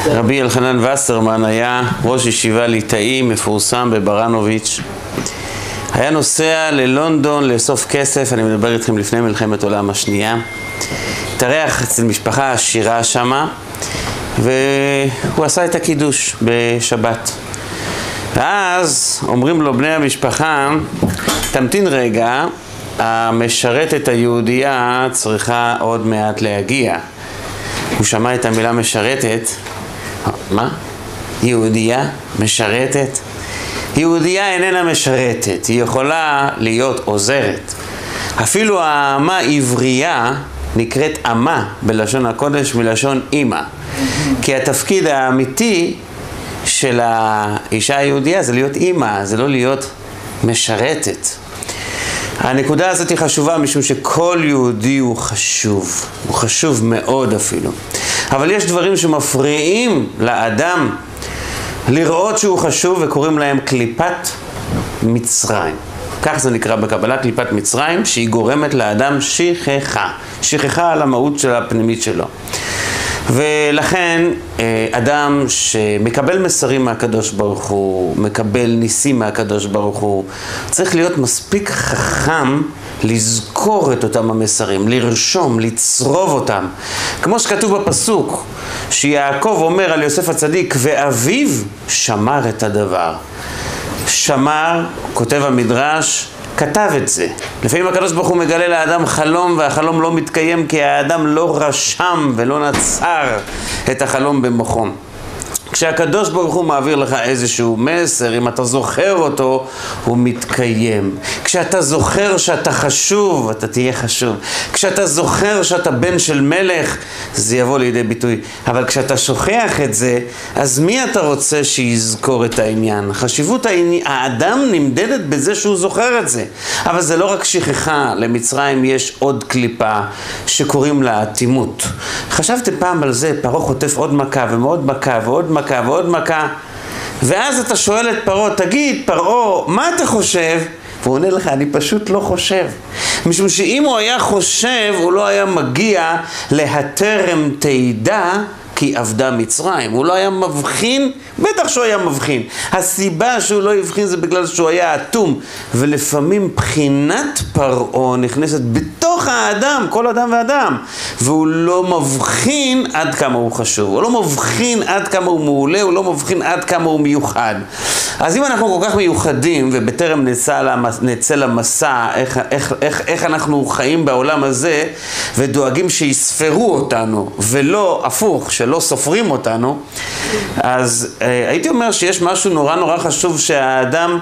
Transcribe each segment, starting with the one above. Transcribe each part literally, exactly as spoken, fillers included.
רבי אלחנן וסרמן היה ראש ישיבה ליטאי מפורסם בברנוביץ'. היה נוסע ללונדון לאסוף כסף, אני מדבר איתכם לפני מלחמת העולם השנייה. התארח אצל משפחה עשירה שמה, והוא עשה את הקידוש בשבת. ואז אומרים לו בני המשפחה, תמתין רגע, המשרתת היהודייה צריכה עוד מעט להגיע. הוא שמע את המילה משרתת. מה? יהודייה? משרתת? יהודייה איננה משרתת, היא יכולה להיות עוזרת. אפילו האמה עברייה נקראת אמה בלשון הקודש מלשון אימא. כי התפקיד האמיתי של האישה היהודייה זה להיות אימא, זה לא להיות משרתת. הנקודה הזאת היא חשובה משום שכל יהודי הוא חשוב, הוא חשוב מאוד אפילו. אבל יש דברים שמפריעים לאדם לראות שהוא חשוב וקוראים להם קליפת מצרים. כך זה נקרא בקבלה, קליפת מצרים, שהיא גורמת לאדם שכחה, שכחה על המהות של הפנימית שלו. ולכן אדם שמקבל מסרים מהקדוש ברוך הוא, מקבל ניסים מהקדוש ברוך הוא, צריך להיות מספיק חכם לזכור את אותם המסרים, לרשום, לצרוב אותם. כמו שכתוב בפסוק, שיעקב אומר על יוסף הצדיק, ואביו שמר את הדבר. שמר, כותב המדרש, כתב את זה. לפעמים הקדוש ברוך הוא מגלה לאדם חלום, והחלום לא מתקיים כי האדם לא רשם ולא נצר את החלום במוחו. כשהקדוש ברוך הוא מעביר לך איזשהו מסר, אם אתה זוכר אותו, הוא מתקיים. כשאתה זוכר שאתה חשוב, אתה תהיה חשוב. כשאתה זוכר שאתה בן של מלך, זה יבוא לידי ביטוי. אבל כשאתה שוכח את זה, אז מי אתה רוצה שיזכור את העניין? חשיבות העניין, האדם נמדדת בזה שהוא זוכר את זה. אבל זה לא רק שכחה, למצרים יש עוד קליפה שקוראים לה אטימות. חשבתם פעם על זה, פרעה חוטף עוד מכה ומאוד מכה ועוד מכה ועוד מכה, ואז אתה שואל את פרעה, תגיד פרעה, מה אתה חושב? והוא עונה לך, אני פשוט לא חושב. משום שאם הוא היה חושב, הוא לא היה מגיע להטרם תידע כי עבדה מצרים. הוא לא היה מבחין, בטח שהוא היה מבחין. הסיבה שהוא לא הבחין זה בגלל שהוא היה אטום, ולפעמים בחינת פרעה נכנסת בתוך האדם, כל אדם ואדם, והוא לא מבחין עד כמה הוא חשוב, הוא לא מבחין עד כמה הוא מעולה, הוא לא מבחין עד כמה הוא מיוחד. אז אם אנחנו כל כך מיוחדים, ובטרם נצא, נצא למסע, איך, איך, איך, איך אנחנו חיים בעולם הזה, ודואגים שיספרו אותנו, ולא הפוך, שלא סופרים אותנו, אז אה, הייתי אומר שיש משהו נורא נורא חשוב שהאדם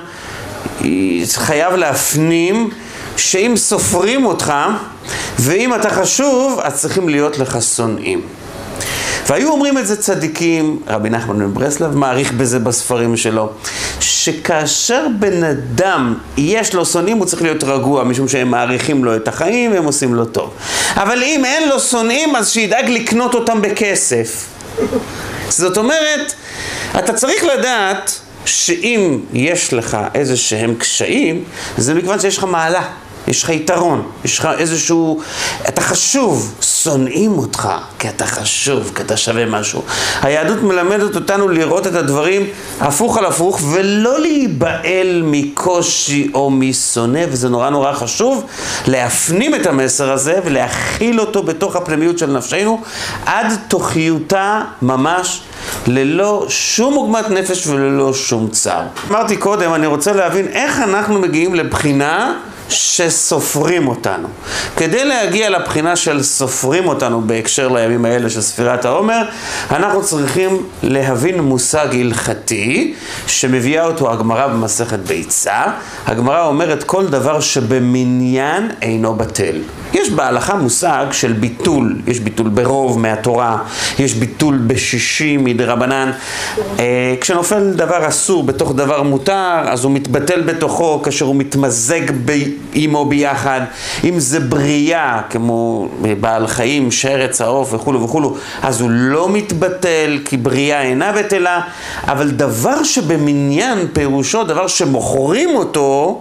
חייב להפנים, שאם סופרים אותך, ואם אתה חשוב, אז צריכים להיות לך שונאים. והיו אומרים את זה צדיקים, רבי נחמן מברסלב מעריך בזה בספרים שלו, שכאשר בן אדם יש לו שונאים הוא צריך להיות רגוע, משום שהם מעריכים לו את החיים והם עושים לו טוב. אבל אם אין לו שונאים אז שידאג לקנות אותם בכסף. זאת אומרת, אתה צריך לדעת שאם יש לך איזה שהם קשיים, זה מכיוון שיש לך מעלה. יש לך יתרון, יש לך איזשהו, אתה חשוב, שונאים אותך, כי אתה חשוב, כי אתה שווה משהו. היהדות מלמדת אותנו לראות את הדברים הפוך על הפוך, ולא להיבעל מקושי או משונא, וזה נורא נורא חשוב, להפנים את המסר הזה, ולהכיל אותו בתוך הפנימיות של נפשנו, עד תוכיותה ממש, ללא שום עוגמת נפש וללא שום צער. אמרתי קודם, אני רוצה להבין איך אנחנו מגיעים לבחינה, שסופרים אותנו. כדי להגיע לבחינה של סופרים אותנו בהקשר לימים האלה של ספירת העומר, אנחנו צריכים להבין מושג הלכתי שמביאה אותו הגמרא במסכת ביצה. הגמרא אומרת כל דבר שבמניין אינו בטל. יש בהלכה מושג של ביטול, יש ביטול ברוב מהתורה, יש ביטול בשישי מדרבנן. אה, כשנופל דבר אסור בתוך דבר מותר, אז הוא מתבטל בתוכו כאשר הוא מתמזג ב... עמו ביחד, אם זה בריאה, כמו בעל חיים, שרץ, העוף וכו' וכו', אז הוא לא מתבטל, כי בריאה אינה בטלה, אבל דבר שבמניין פירושו, דבר שמוכרים אותו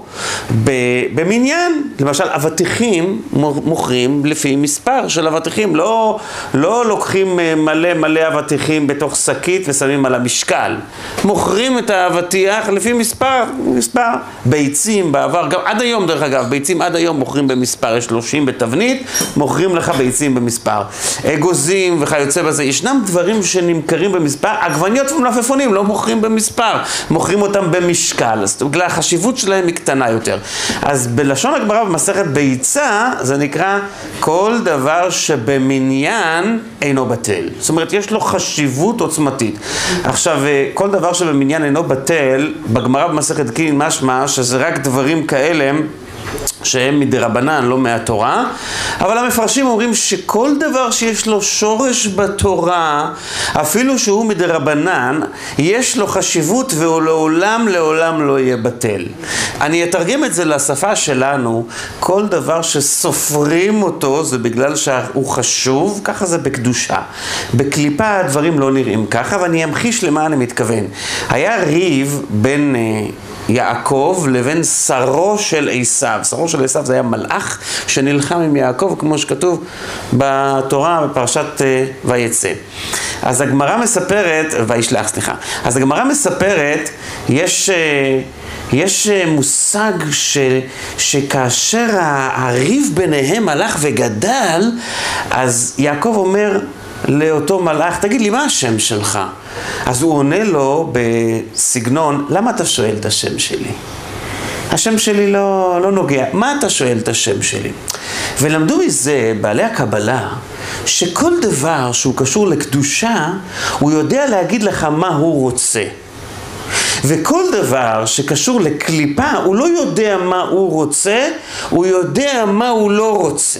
במניין, למשל אבטיחים מוכרים לפי מספר של אבטיחים, לא, לא לוקחים מלא מלא אבטיחים בתוך שקית ושמים על המשקל, מוכרים את האבטיח לפי מספר, מספר ביצים בעבר, גם עד היום דרך אגב, ביצים עד היום מוכרים במספר, יש שלושים בתבנית, מוכרים לך ביצים במספר, אגוזים וכיוצא בזה, ישנם דברים שנמכרים במספר, עגבניות ומלפפונים לא מוכרים במספר, מוכרים אותם במשקל, אז בגלל החשיבות שלהם היא קטנה יותר. אז בלשון הגמרא במסכת ביצה, זה נקרא כל דבר שבמניין אינו בטל. זאת אומרת, יש לו חשיבות עוצמתית. עכשיו, כל דבר שבמניין אינו בטל, בגמרא במסכת קיטין משמע שזה רק דברים כאלה שהם מדרבנן, לא מהתורה, אבל המפרשים אומרים שכל דבר שיש לו שורש בתורה, אפילו שהוא מדרבנן, יש לו חשיבות והוא לעולם לעולם לא יהיה בטל. אני אתרגם את זה לשפה שלנו, כל דבר שסופרים אותו זה בגלל שהוא חשוב, ככה זה בקדושה. בקליפה הדברים לא נראים ככה, ואני אמחיש למה אני מתכוון. היה ריב בין יעקב לבין שרו של עשיו. שרו של עשיו זה היה מלאך שנלחם עם יעקב, כמו שכתוב בתורה בפרשת ויצא. אז הגמרא מספרת, וישלח, סליחה. אז הגמרא מספרת, יש יש מושג ש, שכאשר הריב ביניהם הלך וגדל, אז יעקב אומר לאותו מלאך, תגיד לי, מה השם שלך? אז הוא עונה לו בסגנון, למה אתה שואל את השם שלי? השם שלי לא, לא נוגע. מה אתה שואל את השם שלי? ולמדו מזה בעלי הקבלה, שכל דבר שהוא קשור לקדושה, הוא יודע להגיד לך מה הוא רוצה. וכל דבר שקשור לקליפה, הוא לא יודע מה הוא רוצה, הוא יודע מה הוא לא רוצה.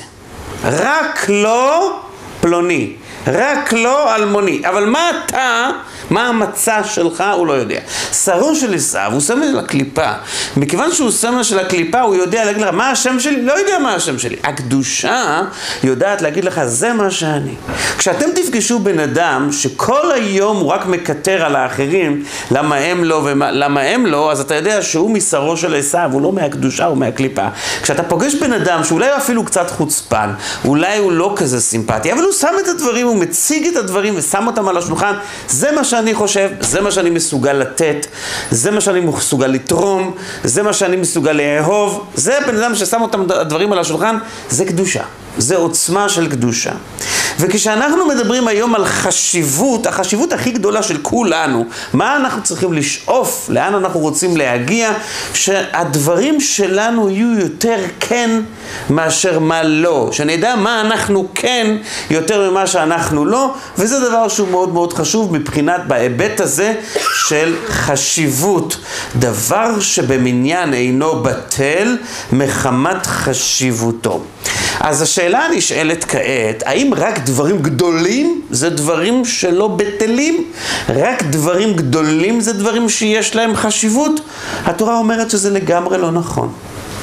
רק לא פלוני. רק לא אלמוני, אבל מה אתה, מה המצע שלך, הוא לא יודע. שרו של עשיו, הוא סמל של הקליפה. מכיוון שהוא סמל של הקליפה, הוא יודע להגיד לך, מה השם שלי? לא יודע מה השם שלי. הקדושה יודעת להגיד לך, זה מה שאני. כשאתם תפגשו בן אדם שכל היום הוא רק מקטר על האחרים, למה הם לא ולמה הם לא, אז אתה יודע שהוא משרו של עשיו, הוא לא מהקדושה, הוא מהקליפה. כשאתה פוגש בן אדם שאולי אפילו קצת חוצפן, אולי הוא לא כזה סימפטי, אבל הוא שם את הדברים, הוא מציג את הדברים ושם אותם על השולחן, זה מה שאני חושב, זה מה שאני מסוגל לתת, זה מה שאני מסוגל לתרום, זה מה שאני מסוגל לאהוב, זה בן אדם ששם אותם הדברים על השולחן, זה קדושה, זה עוצמה של קדושה. וכשאנחנו מדברים היום על חשיבות, החשיבות הכי גדולה של כולנו, מה אנחנו צריכים לשאוף, לאן אנחנו רוצים להגיע, שהדברים שלנו יהיו יותר כן מאשר מה לא, שנדע מה אנחנו כן יותר ממה שאנחנו לא, וזה דבר שהוא מאוד מאוד חשוב מבחינת בהיבט הזה של חשיבות. דבר שבמניין אינו בטל מחמת חשיבותו. אז השאלה נשאלת כעת, האם רק דברים גדולים זה דברים שלא בטלים? רק דברים גדולים זה דברים שיש להם חשיבות? התורה אומרת שזה לגמרי לא נכון.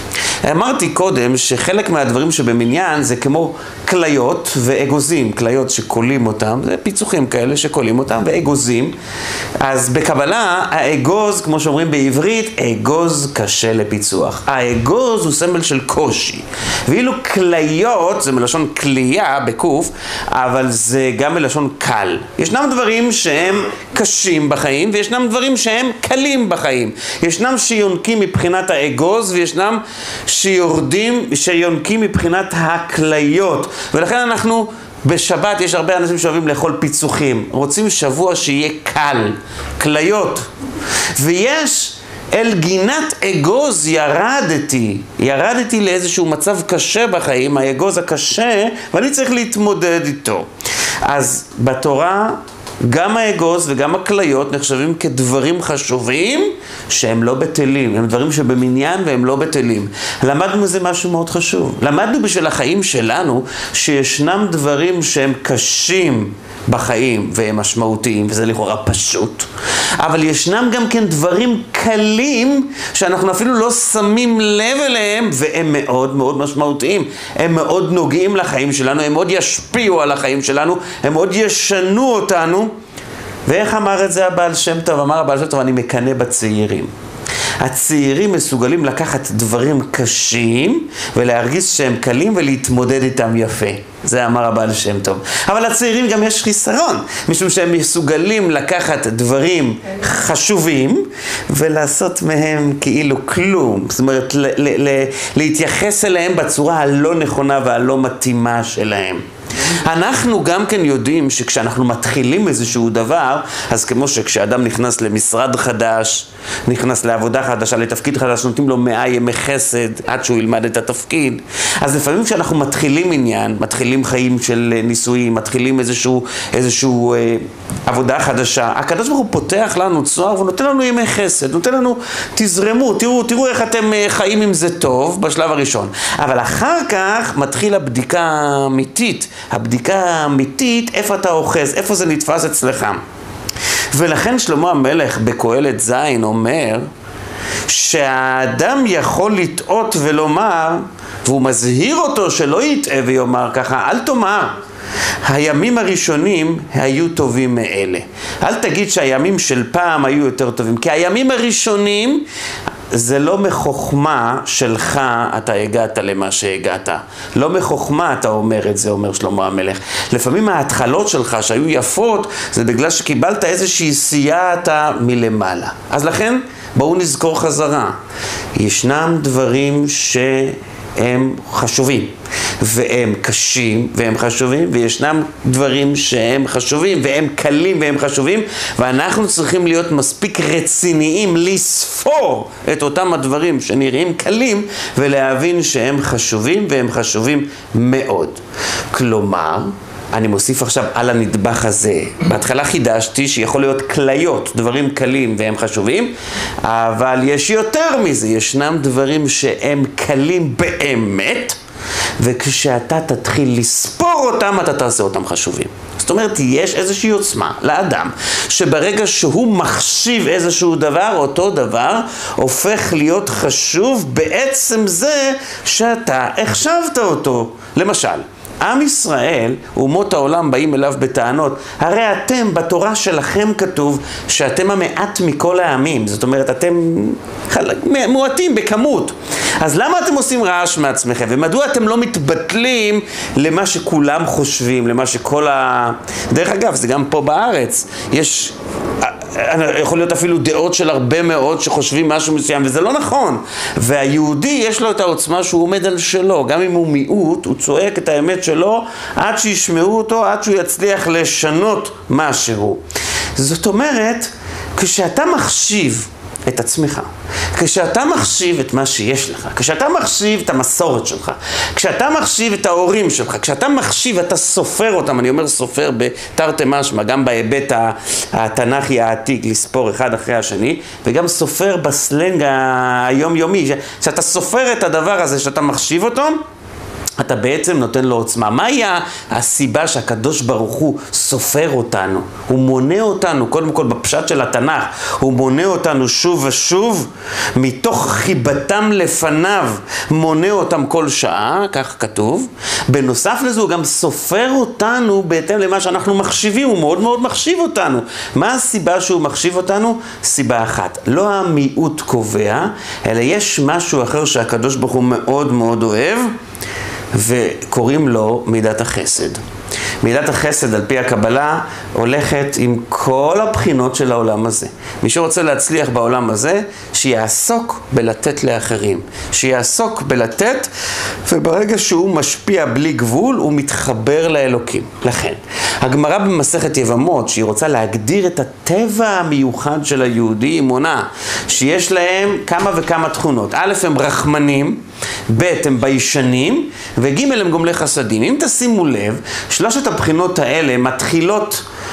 אמרתי קודם שחלק מהדברים שבמניין זה כמו כליות ואגוזים, כליות שקולים אותם, זה פיצוחים כאלה שקולים אותם, ואגוזים. אז בקבלה, האגוז, כמו שאומרים בעברית, אגוז קשה לפיצוח. האגוז הוא סמל של קושי. ואילו כליות, זה מלשון כליה בקוף, אבל זה גם מלשון קל. ישנם דברים שהם קשים בחיים, וישנם דברים שהם קלים בחיים. ישנם שיונקים מבחינת האגוז, וישנם שיורדים, שיונקים מבחינת הכליות. ולכן אנחנו בשבת, יש הרבה אנשים שאוהבים לאכול פיצוחים. רוצים שבוע שיהיה קל, כליות. ויש אל גינת אגוז ירדתי. ירדתי לאיזשהו מצב קשה בחיים, האגוז הקשה, ואני צריך להתמודד איתו. אז בתורה גם האגוז וגם הכליות נחשבים כדברים חשובים שהם לא בטלים, הם דברים שבמניין והם לא בטלים. למדנו מזה משהו מאוד חשוב. למדנו בשביל החיים שלנו שישנם דברים שהם קשים בחיים והם משמעותיים, וזה לכאורה פשוט. אבל ישנם גם כן דברים קלים שאנחנו אפילו לא שמים לב אליהם, והם מאוד מאוד משמעותיים. הם מאוד נוגעים לחיים שלנו, הם מאוד ישפיעו על החיים שלנו, הם מאוד ישנו אותנו. ואיך אמר את זה הבעל שם טוב? אמר הבעל שם טוב, אני מקנא בצעירים. הצעירים מסוגלים לקחת דברים קשים ולהרגיש שהם קלים ולהתמודד איתם יפה. זה אמר הבעל שם טוב. אבל הצעירים גם יש חיסרון, משום שהם מסוגלים לקחת דברים חשובים ולעשות מהם כאילו כלום. זאת אומרת, ל- ל- ל- להתייחס אליהם בצורה הלא נכונה והלא מתאימה שלהם. אנחנו גם כן יודעים שכשאנחנו מתחילים איזשהו דבר, אז כמו שכשאדם נכנס למשרד חדש, נכנס לעבודה חדשה, לתפקיד חדש, נותנים לו מאה ימי חסד עד שהוא ילמד את התפקיד. אז לפעמים כשאנחנו מתחילים עניין, מתחילים חיים של נישואים, מתחילים איזשהו, איזשהו אה, עבודה חדשה, הקדוש ברוך הוא פותח לנו צוהר ונותן לנו ימי חסד, נותן לנו, תזרמו, תראו, תראו איך אתם חיים עם זה טוב בשלב הראשון. אבל אחר כך מתחיל הבדיקה האמיתית, הבדיקה האמיתית, איפה אתה אוחז, איפה זה נתפס אצלך. ולכן שלמה המלך בקהלת זין אומר שהאדם יכול לטעות ולומר, והוא מזהיר אותו שלא יטעה ויאמר ככה, אל תאמר, הימים הראשונים היו טובים מאלה. אל תגיד שהימים של פעם היו יותר טובים, כי הימים הראשונים זה לא מחוכמה שלך אתה הגעת למה שהגעת. לא מחוכמה אתה אומר את זה, אומר שלמה המלך. לפעמים ההתחלות שלך שהיו יפות, זה בגלל שקיבלת איזושהי סייעתה מלמעלה. אז לכן בואו נזכור חזרה. ישנם דברים שהם חשובים. והם קשים והם חשובים, וישנם דברים שהם חשובים והם קלים והם חשובים, ואנחנו צריכים להיות מספיק רציניים לספור את אותם הדברים שנראים קלים ולהבין שהם חשובים והם חשובים מאוד. כלומר, אני מוסיף עכשיו על הנדבך הזה. בהתחלה חידשתי שיכול להיות כליות, דברים קלים והם חשובים, אבל יש יותר מזה, ישנם דברים שהם קלים באמת, וכשאתה תתחיל לספור אותם, אתה תעשה אותם חשובים. זאת אומרת, יש איזושהי עוצמה לאדם, שברגע שהוא מחשיב איזשהו דבר, אותו דבר הופך להיות חשוב בעצם זה שאתה החשבת אותו. למשל, עם ישראל, אומות העולם באים אליו בטענות, הרי אתם, בתורה שלכם כתוב שאתם המעט מכל העמים, זאת אומרת, אתם מועטים בכמות. אז למה אתם עושים רעש מעצמכם? ומדוע אתם לא מתבטלים למה שכולם חושבים, למה שכל ה... דרך אגב, זה גם פה בארץ, יש... יכול להיות אפילו דעות של הרבה מאוד שחושבים משהו מסוים, וזה לא נכון. והיהודי יש לו את העוצמה שהוא עומד על שלו, גם אם הוא מיעוט, הוא צועק את האמת שלו עד שישמעו אותו, עד שהוא יצליח לשנות משהו. זאת אומרת, כשאתה מחשיב את עצמך, כשאתה מחשיב את מה שיש לך, כשאתה מחשיב את המסורת שלך, כשאתה מחשיב את ההורים שלך, כשאתה מחשיב, אתה סופר אותם, אני אומר סופר בתרתי משמע, גם בהיבט התנ"כי העתיק, לספור אחד אחרי השני, וגם סופר בסלנג היומיומי, כשאתה סופר את הדבר הזה, שאתה מחשיב אותו, אתה בעצם נותן לו עוצמה. מהי הסיבה שהקדוש ברוך הוא סופר אותנו? הוא מונה אותנו, קודם כל בפשט של התנ"ך, הוא מונה אותנו שוב ושוב, מתוך חיבתם לפניו, מונה אותם כל שעה, כך כתוב. בנוסף לזה הוא גם סופר אותנו בהתאם למה שאנחנו מחשיבים, הוא מאוד מאוד מחשיב אותנו. מה הסיבה שהוא מחשיב אותנו? סיבה אחת, לא המיעוט קובע, אלא יש משהו אחר שהקדוש ברוך הוא מאוד מאוד אוהב, וקוראים לו מידת החסד. מידת החסד על פי הקבלה הולכת עם כל הבחינות של העולם הזה. מי שרוצה להצליח בעולם הזה, שיעסוק בלתת לאחרים. שיעסוק בלתת, וברגע שהוא משפיע בלי גבול, הוא מתחבר לאלוקים. לכן, הגמרא במסכת יבמות, שהיא רוצה להגדיר את הטבע המיוחד של היהודי, היא מונה שיש להם כמה וכמה תכונות. א', הם רחמנים, ב', הם ביישנים, וג', הם גומלי חסדים. אם תשימו לב, שלושת הבחינות האלה מתחילות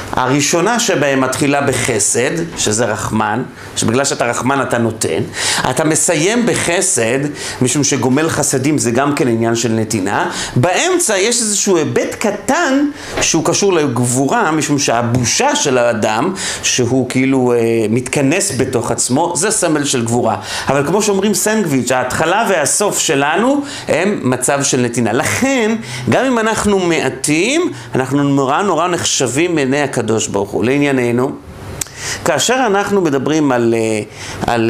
הראשונה שבהם מתחילה בחסד, שזה רחמן, שבגלל שאתה רחמן אתה נותן. אתה מסיים בחסד, משום שגומל חסדים זה גם כן עניין של נתינה. באמצע יש איזשהו היבט קטן שהוא קשור לגבורה, משום שהבושה של האדם, שהוא כאילו אה, מתכנס בתוך עצמו, זה סמל של גבורה. אבל כמו שאומרים סנדוויץ', ההתחלה והסוף שלנו הם מצב של נתינה. לכן, גם אם אנחנו מעטים, אנחנו נורא נורא נחשבים מעיני הקדוש ברוך הוא. לענייננו, כאשר אנחנו מדברים על, על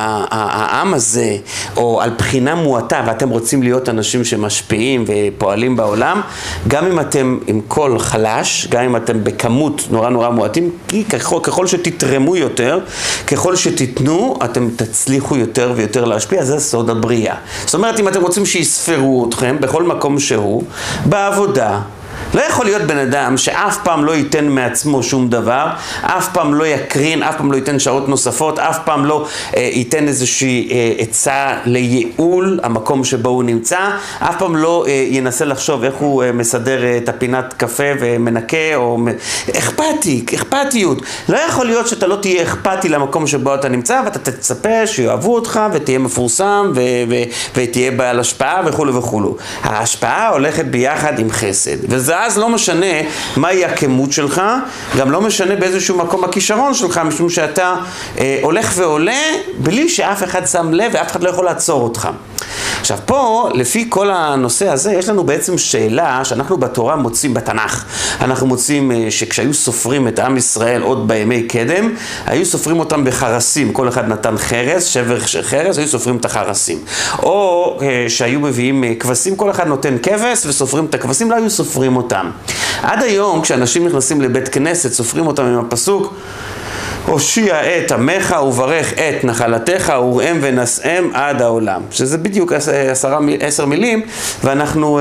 העם הזה, או על בחינה מועטה, ואתם רוצים להיות אנשים שמשפיעים ופועלים בעולם, גם אם אתם עם קול חלש, גם אם אתם בכמות נורא נורא מועטים, כי ככל, ככל שתתרמו יותר, ככל שתיתנו, אתם תצליחו יותר ויותר להשפיע. זה סוד הבריאה. זאת אומרת, אם אתם רוצים שיספרו אתכם בכל מקום שהוא, בעבודה, לא יכול להיות בן אדם שאף פעם לא ייתן מעצמו שום דבר, אף פעם לא יקרין, אף פעם לא ייתן שעות נוספות, אף פעם לא אה, ייתן איזושהי אה, עצה לייעול המקום שבו הוא נמצא, אף פעם לא אה, ינסה לחשוב איך הוא אה, מסדר אה, את הפינת קפה ומנקה, או אכפתי, אכפתיות. לא יכול להיות שאתה לא תהיה אכפתי למקום שבו אתה נמצא, ואתה תצפה שיאהבו אותך ותהיה מפורסם ו- ו- ותהיה בעל השפעה וכו' וכו'. ההשפעה הולכת ביחד עם חסד, וזה אז לא משנה מהי הכמות שלך, גם לא משנה באיזשהו מקום הכישרון שלך, משום שאתה אה, הולך ועולה בלי שאף אחד שם לב ואף אחד לא יכול לעצור אותך. עכשיו פה, לפי כל הנושא הזה, יש לנו בעצם שאלה שאנחנו בתורה מוצאים בתנ"ך. אנחנו מוצאים שכשהיו סופרים את עם ישראל עוד בימי קדם, היו סופרים אותם בחרסים, כל אחד נתן חרס, שבר של חרס, היו סופרים את החרסים. או שהיו מביאים כבשים, כל אחד נותן כבש וסופרים את הכבשים, לא היו סופרים אותם. עד היום, כשאנשים נכנסים לבית כנסת, סופרים אותם עם הפסוק, הושיע את עמך וברך את נחלתך וראם ונשאם עד העולם. שזה בדיוק עשרה, עשר מילים, ואנחנו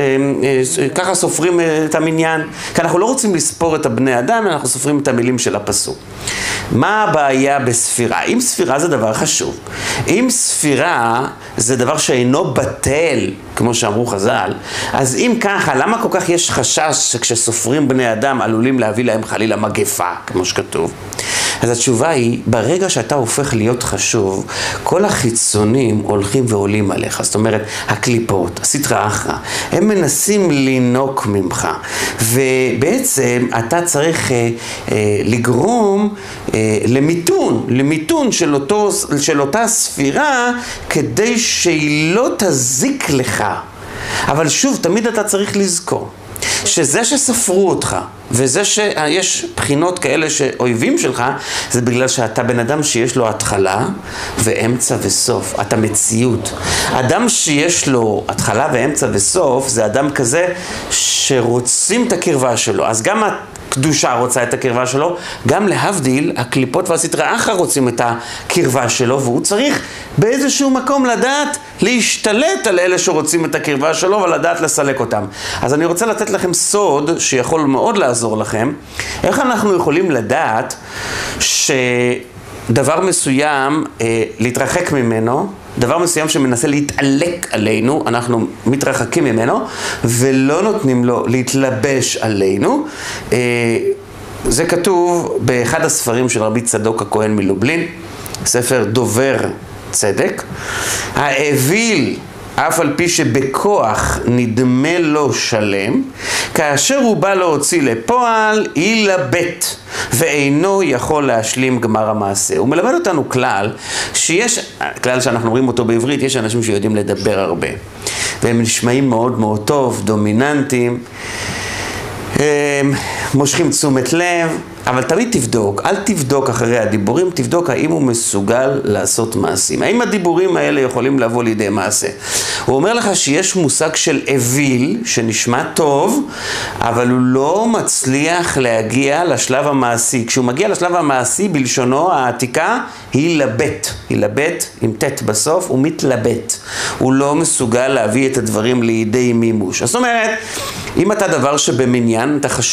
ככה סופרים את המניין. כי אנחנו לא רוצים לספור את הבני אדם, אנחנו סופרים את המילים של הפסוק. מה הבעיה בספירה? אם ספירה זה דבר חשוב, אם ספירה זה דבר שאינו בטל, כמו שאמרו חז"ל, אז אם ככה, למה כל כך יש חשש שכשסופרים בני אדם עלולים להביא להם חלילה מגפה, כמו שכתוב? אז התשובה היא, ברגע שאתה הופך להיות חשוב, כל החיצונים הולכים ועולים עליך. זאת אומרת, הקליפות, הסטרא אחרא, הם מנסים לינוק ממך. ובעצם אתה צריך אה, אה, לגרום אה, למיתון, למיתון של, אותו, של אותה ספירה, כדי שהיא לא תזיק לך. אבל שוב, תמיד אתה צריך לזכור. שזה שספרו אותך, וזה שיש בחינות כאלה שאויבים שלך, זה בגלל שאתה בן אדם שיש לו התחלה ואמצע וסוף. אתה מציאות. אדם שיש לו התחלה ואמצע וסוף, זה אדם כזה שרוצים את הקרבה שלו. אז גם הקדושה רוצה את הקרבה שלו, גם להבדיל, הקליפות והסטרא אחרא רוצים את הקרבה שלו, והוא צריך באיזשהו מקום לדעת להשתלט על אלה שרוצים את הקרבה שלו, ולדעת לסלק אותם. אז אני רוצה לתת לכם סוד שיכול מאוד לעזור לכם. איך אנחנו יכולים לדעת שדבר מסוים, אה, להתרחק ממנו, דבר מסוים שמנסה להתעלק עלינו, אנחנו מתרחקים ממנו, ולא נותנים לו להתלבש עלינו. אה, זה כתוב באחד הספרים של רבי צדוק הכהן מלובלין, ספר דובר צדק. האוויל, אף על פי שבכוח נדמה לו שלם, כאשר הוא בא להוציא לפועל, ילבט, ואינו יכול להשלים גמר המעשה. הוא מלמד אותנו כלל, שיש, כלל שאנחנו אומרים אותו בעברית, יש אנשים שיודעים לדבר הרבה, והם נשמעים מאוד מאוד טוב, דומיננטיים, מושכים תשומת לב, אבל תמיד תבדוק, אל תבדוק אחרי הדיבורים, תבדוק האם הוא מסוגל לעשות מעשים. האם הדיבורים האלה יכולים לבוא לידי מעשה? הוא אומר לך שיש מושג של אוויל, שנשמע טוב, אבל הוא לא מצליח להגיע לשלב המעשי. כשהוא מגיע לשלב המעשי, בלשונו העתיקה, ילבט. ילבט עם תת בסוף, הוא מתלבט. הוא לא מסוגל להביא את הדברים לידי מימוש. זאת אומרת, אם אתה דבר שבמניין, אתה חשוב,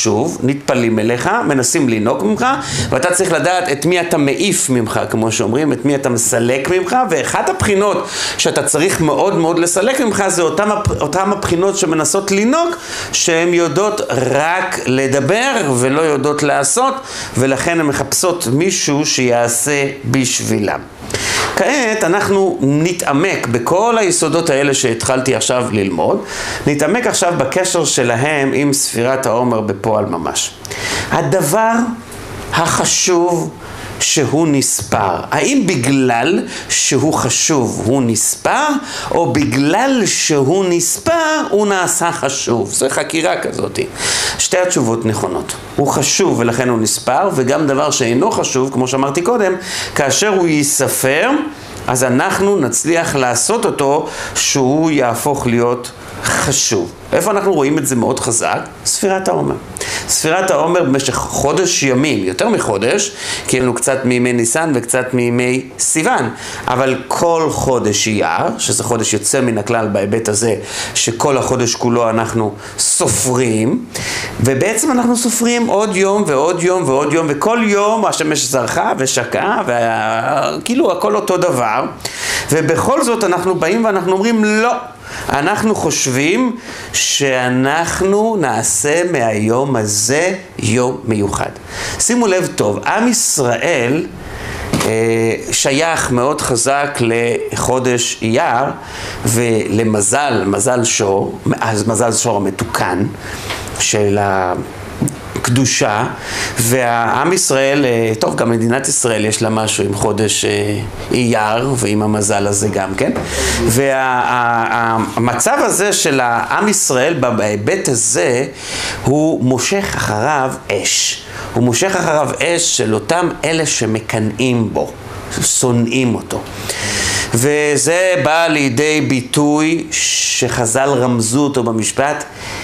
נטפלים אליך, מנסים לינוק ממך, ואתה צריך לדעת את מי אתה מעיף ממך, כמו שאומרים, את מי אתה מסלק ממך, ואחת הבחינות שאתה צריך מאוד מאוד לסלק ממך, זה אותם, אותם הבחינות שמנסות לינוק, שהן יודעות רק לדבר ולא יודעות לעשות, ולכן הן מחפשות מישהו שיעשה בשבילם. כעת אנחנו נתעמק בכל היסודות האלה שהתחלתי עכשיו ללמוד, נתעמק עכשיו בקשר שלהם עם ספירת העומר בפועל ממש. הדבר החשוב שהוא נספר, האם בגלל שהוא חשוב הוא נספר, או בגלל שהוא נספר הוא נעשה חשוב? זו חקירה כזאת. שתי התשובות נכונות. הוא חשוב ולכן הוא נספר, וגם דבר שאינו חשוב, כמו שאמרתי קודם, כאשר הוא ייספר, אז אנחנו נצליח לעשות אותו שהוא יהפוך להיות חשוב. איפה אנחנו רואים את זה מאוד חזק? ספירת העומר. ספירת העומר במשך חודש ימים, יותר מחודש, כי לנו קצת מימי ניסן וקצת מימי סיוון, אבל כל חודש אייר, שזה חודש יוצא מן הכלל בהיבט הזה, שכל החודש כולו אנחנו סופרים, ובעצם אנחנו סופרים עוד יום ועוד יום ועוד יום, וכל יום השמש זרחה ושקעה, וכאילו הכל אותו דבר, ובכל זאת אנחנו באים ואנחנו אומרים לא, אנחנו חושבים שאנחנו נעשה מהיום הזה יום מיוחד. שימו לב טוב, עם ישראל אה, שייך מאוד חזק לחודש אייר ולמזל, מזל שור, אז מזל שור המתוקן של ה... קדושה, והעם ישראל, טוב, גם מדינת ישראל יש לה משהו עם חודש אייר, ועם המזל הזה גם, כן? והמצב הזה של העם ישראל, בהיבט הזה, הוא מושך אחריו אש. הוא מושך אחריו אש של אותם אלה שמקנאים בו, שונאים אותו. וזה בא לידי ביטוי שחז"ל רמזו אותו במשפט,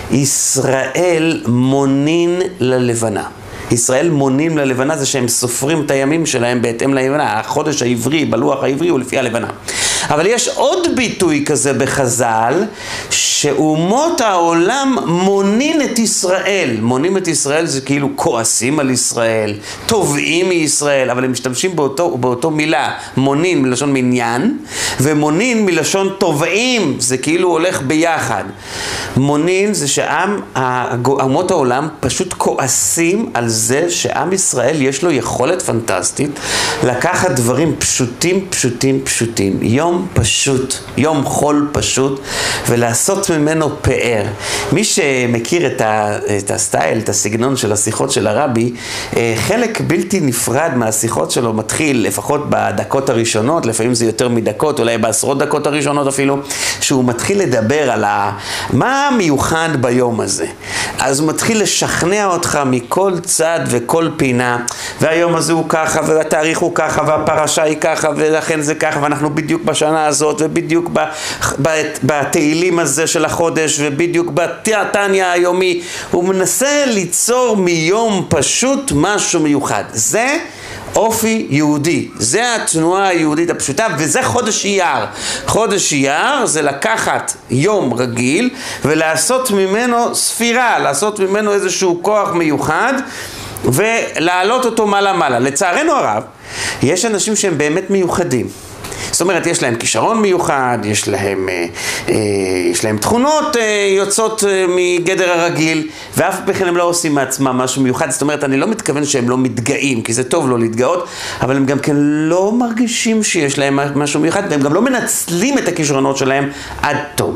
ישראל מונין ללבנה. ישראל מונים ללבנה זה שהם סופרים את הימים שלהם בהתאם ללבנה. החודש העברי, בלוח העברי הוא לפי הלבנה. אבל יש עוד ביטוי כזה בחז"ל, שאומות העולם מונים את ישראל. מונים את ישראל זה כאילו כועסים על ישראל, תובעים מישראל, אבל הם משתמשים באותו, באותו מילה, מונים מלשון מניין, ומונים מלשון תובעים, זה כאילו הולך ביחד. מונים זה שאומות העולם פשוט כועסים על זה שעם ישראל יש לו יכולת פנטסטית לקחת דברים פשוטים, פשוטים, פשוטים. יום פשוט, יום חול פשוט, ולעשות ממנו פאר. מי שמכיר את, ה, את הסטייל, את הסגנון של השיחות של הרבי, חלק בלתי נפרד מהשיחות שלו מתחיל, לפחות בדקות הראשונות, לפעמים זה יותר מדקות, אולי בעשרות דקות הראשונות אפילו, שהוא מתחיל לדבר על ה, מה מיוחד ביום הזה. אז הוא מתחיל לשכנע אותך מכל צד וכל פינה, והיום הזה הוא ככה, והתאריך הוא ככה, והפרשה היא ככה, ולכן זה ככה, ואנחנו בדיוק בשנה הזאת, ובדיוק בתהילים הזה של החודש, ובדיוק בתניה היומי. הוא מנסה ליצור מיום פשוט משהו מיוחד. זה אופי יהודי, זה התנועה היהודית הפשוטה, וזה חודש אייר. חודש אייר זה לקחת יום רגיל ולעשות ממנו ספירה, לעשות ממנו איזשהו כוח מיוחד ולהעלות אותו מעלה מעלה. לצערנו הרב, יש אנשים שהם באמת מיוחדים. זאת אומרת, יש להם כישרון מיוחד, יש להם, אה, אה, יש להם תכונות אה, יוצאות אה, מגדר הרגיל, ואף בכלל הם לא עושים מעצמם משהו מיוחד. זאת אומרת, אני לא מתכוון שהם לא מתגאים, כי זה טוב לא להתגאות, אבל הם גם כן לא מרגישים שיש להם משהו מיוחד, והם גם לא מנצלים את הכישרונות שלהם עד תום.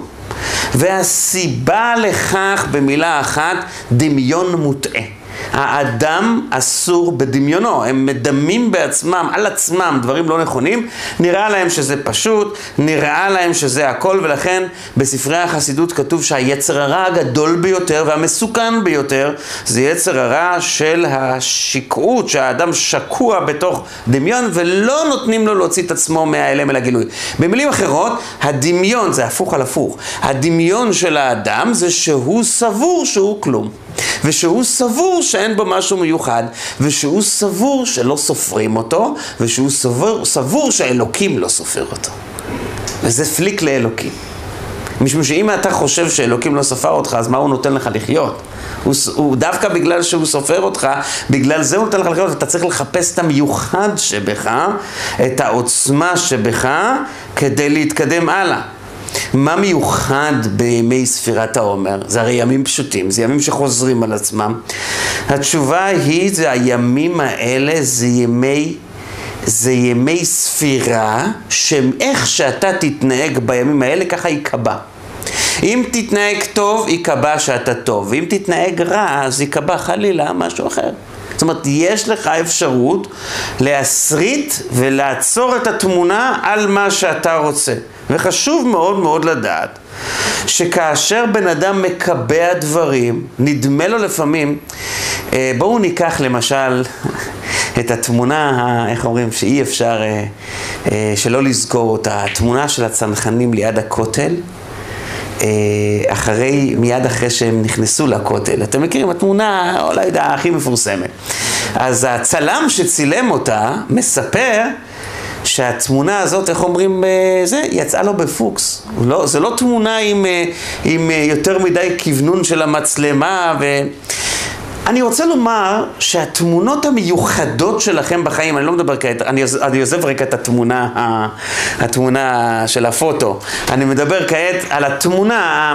והסיבה לכך, במילה אחת, דמיון מוטעה. האדם אסור בדמיונו, הם מדמים בעצמם, על עצמם, דברים לא נכונים, נראה להם שזה פשוט, נראה להם שזה הכל, ולכן בספרי החסידות כתוב שהיצר הרע הגדול ביותר והמסוכן ביותר, זה יצר הרע של השקעות, שהאדם שקוע בתוך דמיון, ולא נותנים לו להוציא את עצמו מהאלם אל הגילוי. במילים אחרות, הדמיון, זה הפוך על הפוך, הדמיון של האדם זה שהוא סבור שהוא כלום. ושהוא סבור שאין בו משהו מיוחד, ושהוא סבור שלא סופרים אותו, ושהוא סבור, סבור שהאלוקים לא סופר אותו. וזה פליק לאלוקים. משום שאם אתה חושב שאלוקים לא סופר אותך, אז מה הוא נותן לך לחיות? הוא, הוא דווקא בגלל שהוא סופר אותך, בגלל זה הוא נותן לך לחיות, ואתה צריך לחפש את המיוחד שבך, את העוצמה שבך, כדי להתקדם הלאה. מה מיוחד בימי ספירת העומר? זה הרי ימים פשוטים, זה ימים שחוזרים על עצמם. התשובה היא, זה הימים האלה, זה ימי, זה ימי ספירה, שאיך שאתה תתנהג בימים האלה, ככה יקבע. אם תתנהג טוב, יקבע שאתה טוב, ואם תתנהג רע, אז יקבע חלילה משהו אחר. זאת אומרת, יש לך אפשרות להסריט ולעצור את התמונה על מה שאתה רוצה. וחשוב מאוד מאוד לדעת שכאשר בן אדם מקבע דברים, נדמה לו לפעמים, בואו ניקח למשל את התמונה, איך אומרים, שאי אפשר שלא לזכור אותה, התמונה של הצנחנים ליד הכותל, אחרי, מיד אחרי שהם נכנסו לכותל. אתם מכירים, התמונה, אולי יודע, הכי מפורסמת. אז הצלם שצילם אותה מספר שהתמונה הזאת, איך אומרים, זה יצאה לו בפוקס. לא, זה לא תמונה עם, עם יותר מדי כיוונון של המצלמה. ו... אני רוצה לומר שהתמונות המיוחדות שלכם בחיים, אני לא מדבר כעת, אני, אני עוזב רק את התמונה, התמונה של הפוטו. אני מדבר כעת על התמונה,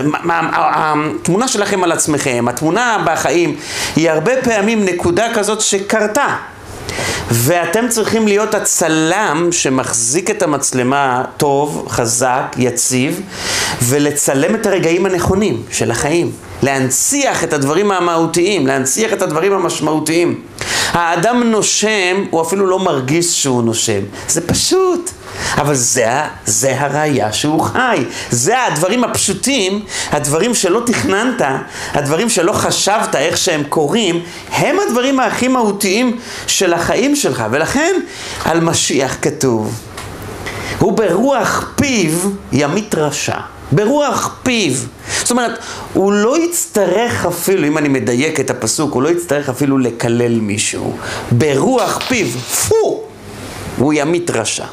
התמונה שלכם על עצמכם. התמונה בחיים היא הרבה פעמים נקודה כזאת שקרתה. ואתם צריכים להיות הצלם שמחזיק את המצלמה טוב, חזק, יציב, ולצלם את הרגעים הנכונים של החיים. להנציח את הדברים המהותיים, להנציח את הדברים המשמעותיים. האדם נושם, הוא אפילו לא מרגיש שהוא נושם. זה פשוט. אבל זה, זה הראיה שהוא חי. זה הדברים הפשוטים, הדברים שלא תכננת, הדברים שלא חשבת איך שהם קורים, הם הדברים הכי מהותיים של החיים שלך. ולכן על משיח כתוב, הוא ברוח פיו ימית רשע. ברוח פיו. זאת אומרת, הוא לא יצטרך אפילו, אם אני מדייק את הפסוק, הוא לא יצטרך אפילו לקלל מישהו. ברוח פיו, פו, הוא ימית רשע.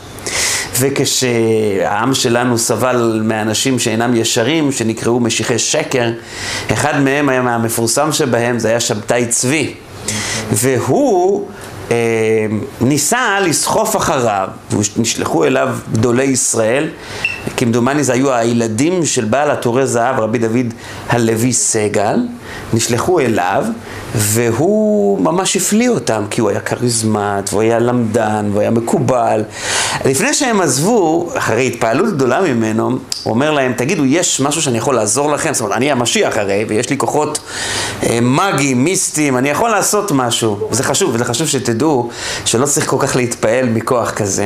וכשהעם שלנו סבל מאנשים שאינם ישרים, שנקראו משיחי שקר, אחד מהם היה מהמפורסם שבהם, זה היה שבתאי צבי. והוא אה, ניסה לסחוף אחריו, ונשלחו אליו גדולי ישראל, כמדומני זה היו הילדים של בעל עטורי זהב, רבי דוד הלוי סגל, נשלחו אליו, והוא ממש הפליא אותם, כי הוא היה קריזמט, והוא היה למדן, והוא היה מקובל. לפני שהם עזבו, אחרי התפעלות גדולה ממנו, הוא אומר להם, תגידו, יש משהו שאני יכול לעזור לכם? זאת אומרת, אני המשיח הרי, ויש לי כוחות אה, מגיים, מיסטיים, אני יכול לעשות משהו. וזה חשוב, וזה חשוב שתדעו שלא צריך כל כך להתפעל מכוח כזה.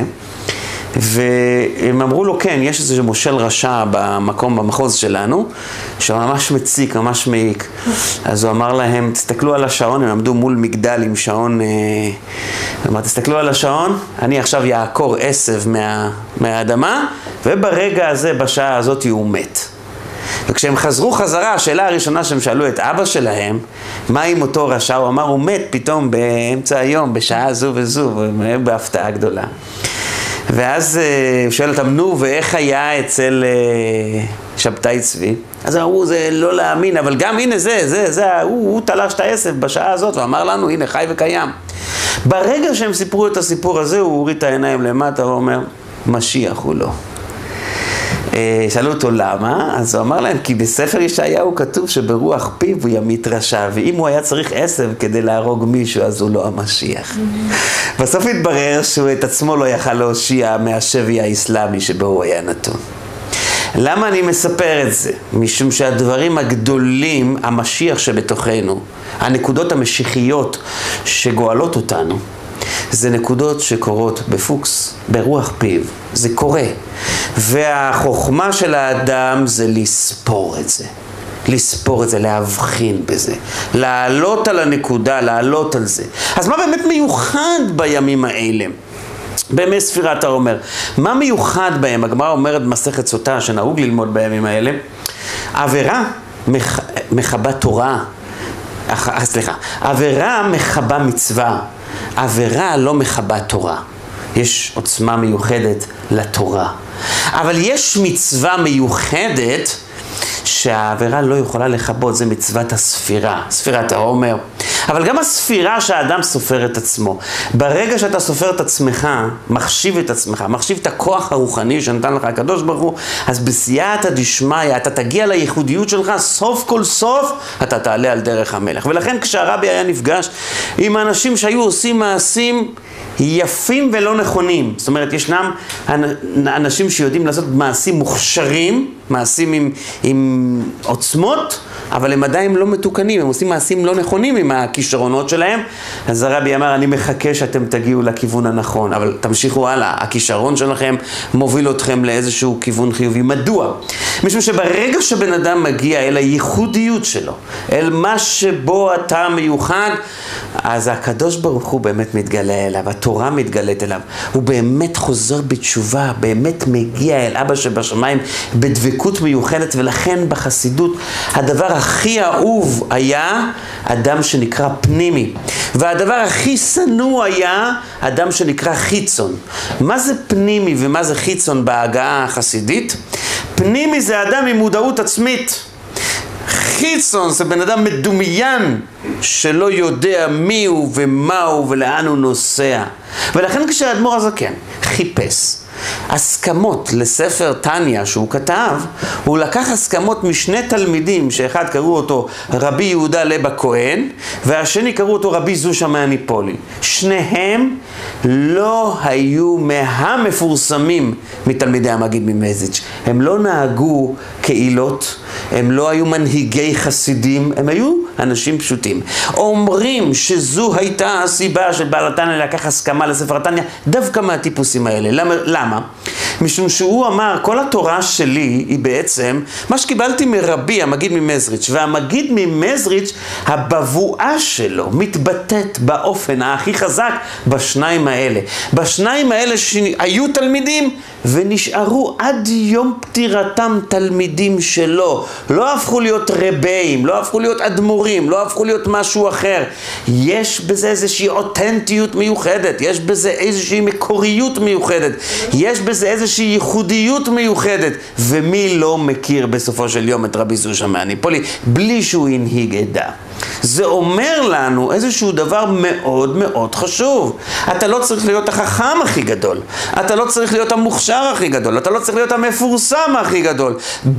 והם אמרו לו, כן, יש איזה מושל רשע במקום, במחוז שלנו, שממש מציק, ממש מעיק. אז הוא אמר להם, תסתכלו על השעון, הם עמדו מול מגדל עם שעון, הוא אמר, תסתכלו על השעון, אני עכשיו יעקור עשב מה, מהאדמה, וברגע הזה, בשעה הזאת, הוא מת. וכשהם חזרו חזרה, השאלה הראשונה שהם שאלו את אבא שלהם, מה עם אותו רשע? הוא אמר, הוא מת פתאום באמצע היום, בשעה זו וזו, בהפתעה גדולה. ואז הוא שואל אותם, נו, ואיך היה אצל שבתאי צבי? אז אמרו, זה לא להאמין, אבל גם הנה זה, זה, זה, הוא, הוא תלש את העשב בשעה הזאת, ואמר לנו, הנה, חי וקיים. ברגע שהם סיפרו את הסיפור הזה, הוא הוריד את העיניים למטה, ואומר, משיח הוא לא. שאלו אותו למה, אז הוא אמר להם, כי בספר ישעיהו כתוב שברוח פיו הוא ימית רשע, ואם הוא היה צריך עשב כדי להרוג מישהו, אז הוא לא המשיח. בסוף התברר שהוא את עצמו לא יכל להושיע מהשבי האסלאמי שבו הוא היה נתון. למה אני מספר את זה? משום שהדברים הגדולים, המשיח שבתוכנו, הנקודות המשיחיות שגואלות אותנו, זה נקודות שקורות בפוקס, ברוח פיו, זה קורה. והחוכמה של האדם זה לספור את זה. לספור את זה, להבחין בזה. לעלות על הנקודה, לעלות על זה. אז מה באמת מיוחד בימים האלה? בימי ספירת העומר. מה מיוחד בהם? הגמרא אומרת במסכת סוטה שנהוג ללמוד בימים האלה. עבירה מח... מחבה תורה. אח... סליחה. עבירה מחבה מצווה. עבירה לא מחבה תורה. יש עוצמה מיוחדת לתורה. אבל יש מצווה מיוחדת שהעבירה לא יכולה לכבות, זה מצוות הספירה, ספירת העומר. אבל גם הספירה שהאדם סופר את עצמו. ברגע שאתה סופר את עצמך, מחשיב את עצמך, מחשיב את הכוח הרוחני שנתן לך הקדוש ברוך הוא, אז בסייעתא דשמיא אתה תגיע לייחודיות שלך, סוף כל סוף אתה תעלה על דרך המלך. ולכן כשהרבי היה נפגש עם אנשים שהיו עושים מעשים יפים ולא נכונים, זאת אומרת ישנם אנשים שיודעים לעשות מעשים מוכשרים, מעשים עם, עם עוצמות, אבל הם עדיין לא מתוקנים, הם עושים מעשים לא נכונים עם הכישרונות שלהם. אז הרבי אמר, אני מחכה שאתם תגיעו לכיוון הנכון, אבל תמשיכו הלאה, הכישרון שלכם מוביל אתכם לאיזשהו כיוון חיובי. מדוע? משום שברגע שבן אדם מגיע אל הייחודיות שלו, אל מה שבו אתה מיוחד, אז הקדוש ברוך הוא באמת מתגלה אליו, התורה מתגלית אליו, הוא באמת חוזר בתשובה, באמת מגיע אל אבא שבשמיים בדבקות מיוחדת. ולכן בחסידות הדבר הכי אהוב היה אדם שנקרא פנימי, והדבר הכי שנוא היה אדם שנקרא חיצון. מה זה פנימי ומה זה חיצון בהגעה החסידית? פנימי זה אדם עם מודעות עצמית, חיצון זה בן אדם מדומיין שלא יודע מי הוא ומה הוא ולאן הוא נוסע. ולכן כשהאדמו"ר הזקן חיפש הסכמות לספר תניא שהוא כתב, הוא לקח הסכמות משני תלמידים, שאחד קראו אותו רבי יהודה לב הכהן והשני קראו אותו רבי זושה מהניפולי. שניהם לא היו מהמפורסמים מתלמידי המגיד ממזריץ'. הם לא נהגו קהילות, הם לא היו מנהיגי חסידים, הם היו אנשים פשוטים. אומרים שזו הייתה הסיבה של בעל התניא לקח הסכמה לספר תניא דווקא מהטיפוסים האלה. למה? למה? משום שהוא אמר, כל התורה שלי היא בעצם מה שקיבלתי מרבי המגיד ממזריץ', והמגיד ממזריץ' הבבואה שלו מתבטאת באופן הכי חזק בשניים האלה. בשניים האלה שהיו תלמידים ונשארו עד יום פטירתם תלמידים שלו, לא הפכו להיות רבאים, לא הפכו להיות אדמו"רים, לא הפכו להיות משהו אחר. יש בזה איזושהי אותנטיות מיוחדת, יש בזה איזושהי מקוריות מיוחדת, יש בזה איזושהי ייחודיות מיוחדת. ומי לא מכיר בסופו של יום את רבי זושה מהניפולי בלי שהוא הנהיג עדה? זה אומר לנו איזשהו דבר מאוד מאוד חשוב. אתה לא צריך להיות החכם הכי גדול, אתה לא צריך להיות המוכשר הכי גדול, אתה לא צריך להיות המפורסם הכי גדול.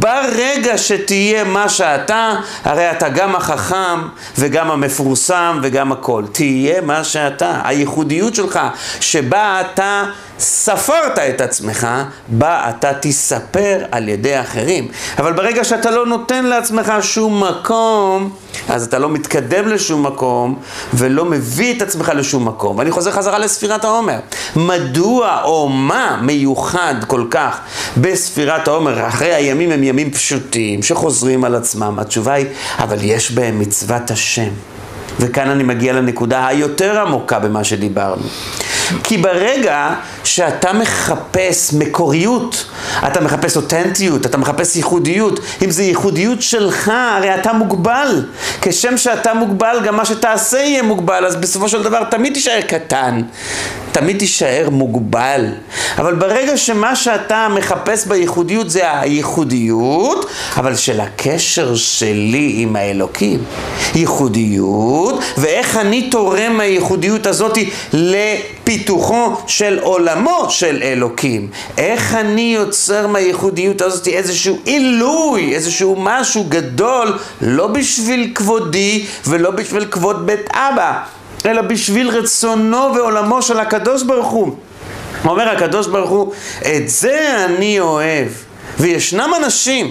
ברגע שתהיה מה שאתה, הרי אתה גם החכם וגם המפורסם וגם הכל. תהיה מה שאתה, הייחודיות שלך שבה אתה ספרת את עצמך, בה אתה תספר על ידי אחרים. אבל ברגע שאתה לא נותן לעצמך שום מקום, אז אתה לא מתקדם לשום מקום ולא מביא את עצמך לשום מקום. ואני חוזר חזרה לספירת העומר. מדוע או מה מיוחד כל כך בספירת העומר? אחרי הימים הם ימים פשוטים שחוזרים על עצמם. התשובה היא, אבל יש בהם מצוות השם. וכאן אני מגיע לנקודה היותר עמוקה במה שדיברנו. כי ברגע שאתה מחפש מקוריות, אתה מחפש אותנטיות, אתה מחפש ייחודיות, אם זה ייחודיות שלך, הרי אתה מוגבל. כשם שאתה מוגבל, גם מה שתעשה יהיה מוגבל, אז בסופו של דבר תמיד תישאר קטן, תמיד תישאר מוגבל. אבל ברגע שמה שאתה מחפש בייחודיות זה הייחודיות, אבל של הקשר שלי עם האלוקים. ייחודיות, ואיך אני תורם מהייחודיות הזאת לפיתוחו של עולמו של אלוקים. איך אני יוצר מהייחודיות הזאת איזשהו עילוי, איזשהו משהו גדול, לא בשביל כבודי ולא בשביל כבוד בית אבא, אלא בשביל רצונו ועולמו של הקדוש ברוך הוא. אומר הקדוש ברוך הוא, את זה אני אוהב. וישנם אנשים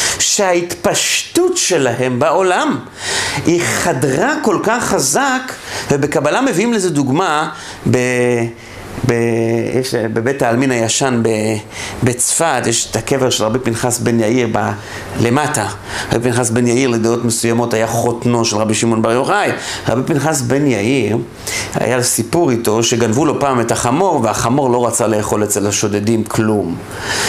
שההתפשטות שלהם בעולם היא חדרה כל כך חזק, ובקבלה מביאים לזה דוגמה ב... ב... יש... בבית העלמין הישן ב... בצפת, יש את הקבר של רבי פנחס בן יאיר ב... למטה. רבי פנחס בן יאיר לדעות מסוימות היה חותנו של רבי שמעון בר יוחאי. רבי פנחס בן יאיר היה סיפור איתו שגנבו לו פעם את החמור, והחמור לא רצה לאכול אצל השודדים כלום.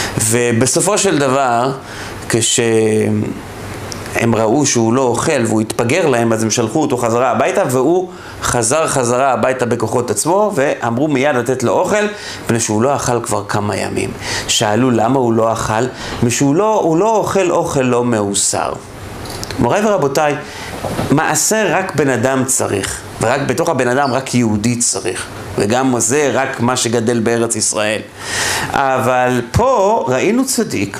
ובסופו של דבר, כשהם ראו שהוא לא אוכל והוא התפשט, התפגר להם, אז הם שלחו אותו חזרה הביתה, והוא חזר חזרה הביתה בכוחות עצמו, ואמרו מיד לתת לו אוכל, מפני שהוא לא אכל כבר כמה ימים. שאלו למה הוא לא אכל, משהו לא, הוא לא אוכל אוכל לא מאוסר. מוריי ורבותיי, מעשה רק בן אדם צריך, ורק בתוך הבן אדם רק יהודי צריך, וגם זה רק מה שגדל בארץ ישראל. אבל פה ראינו צדיק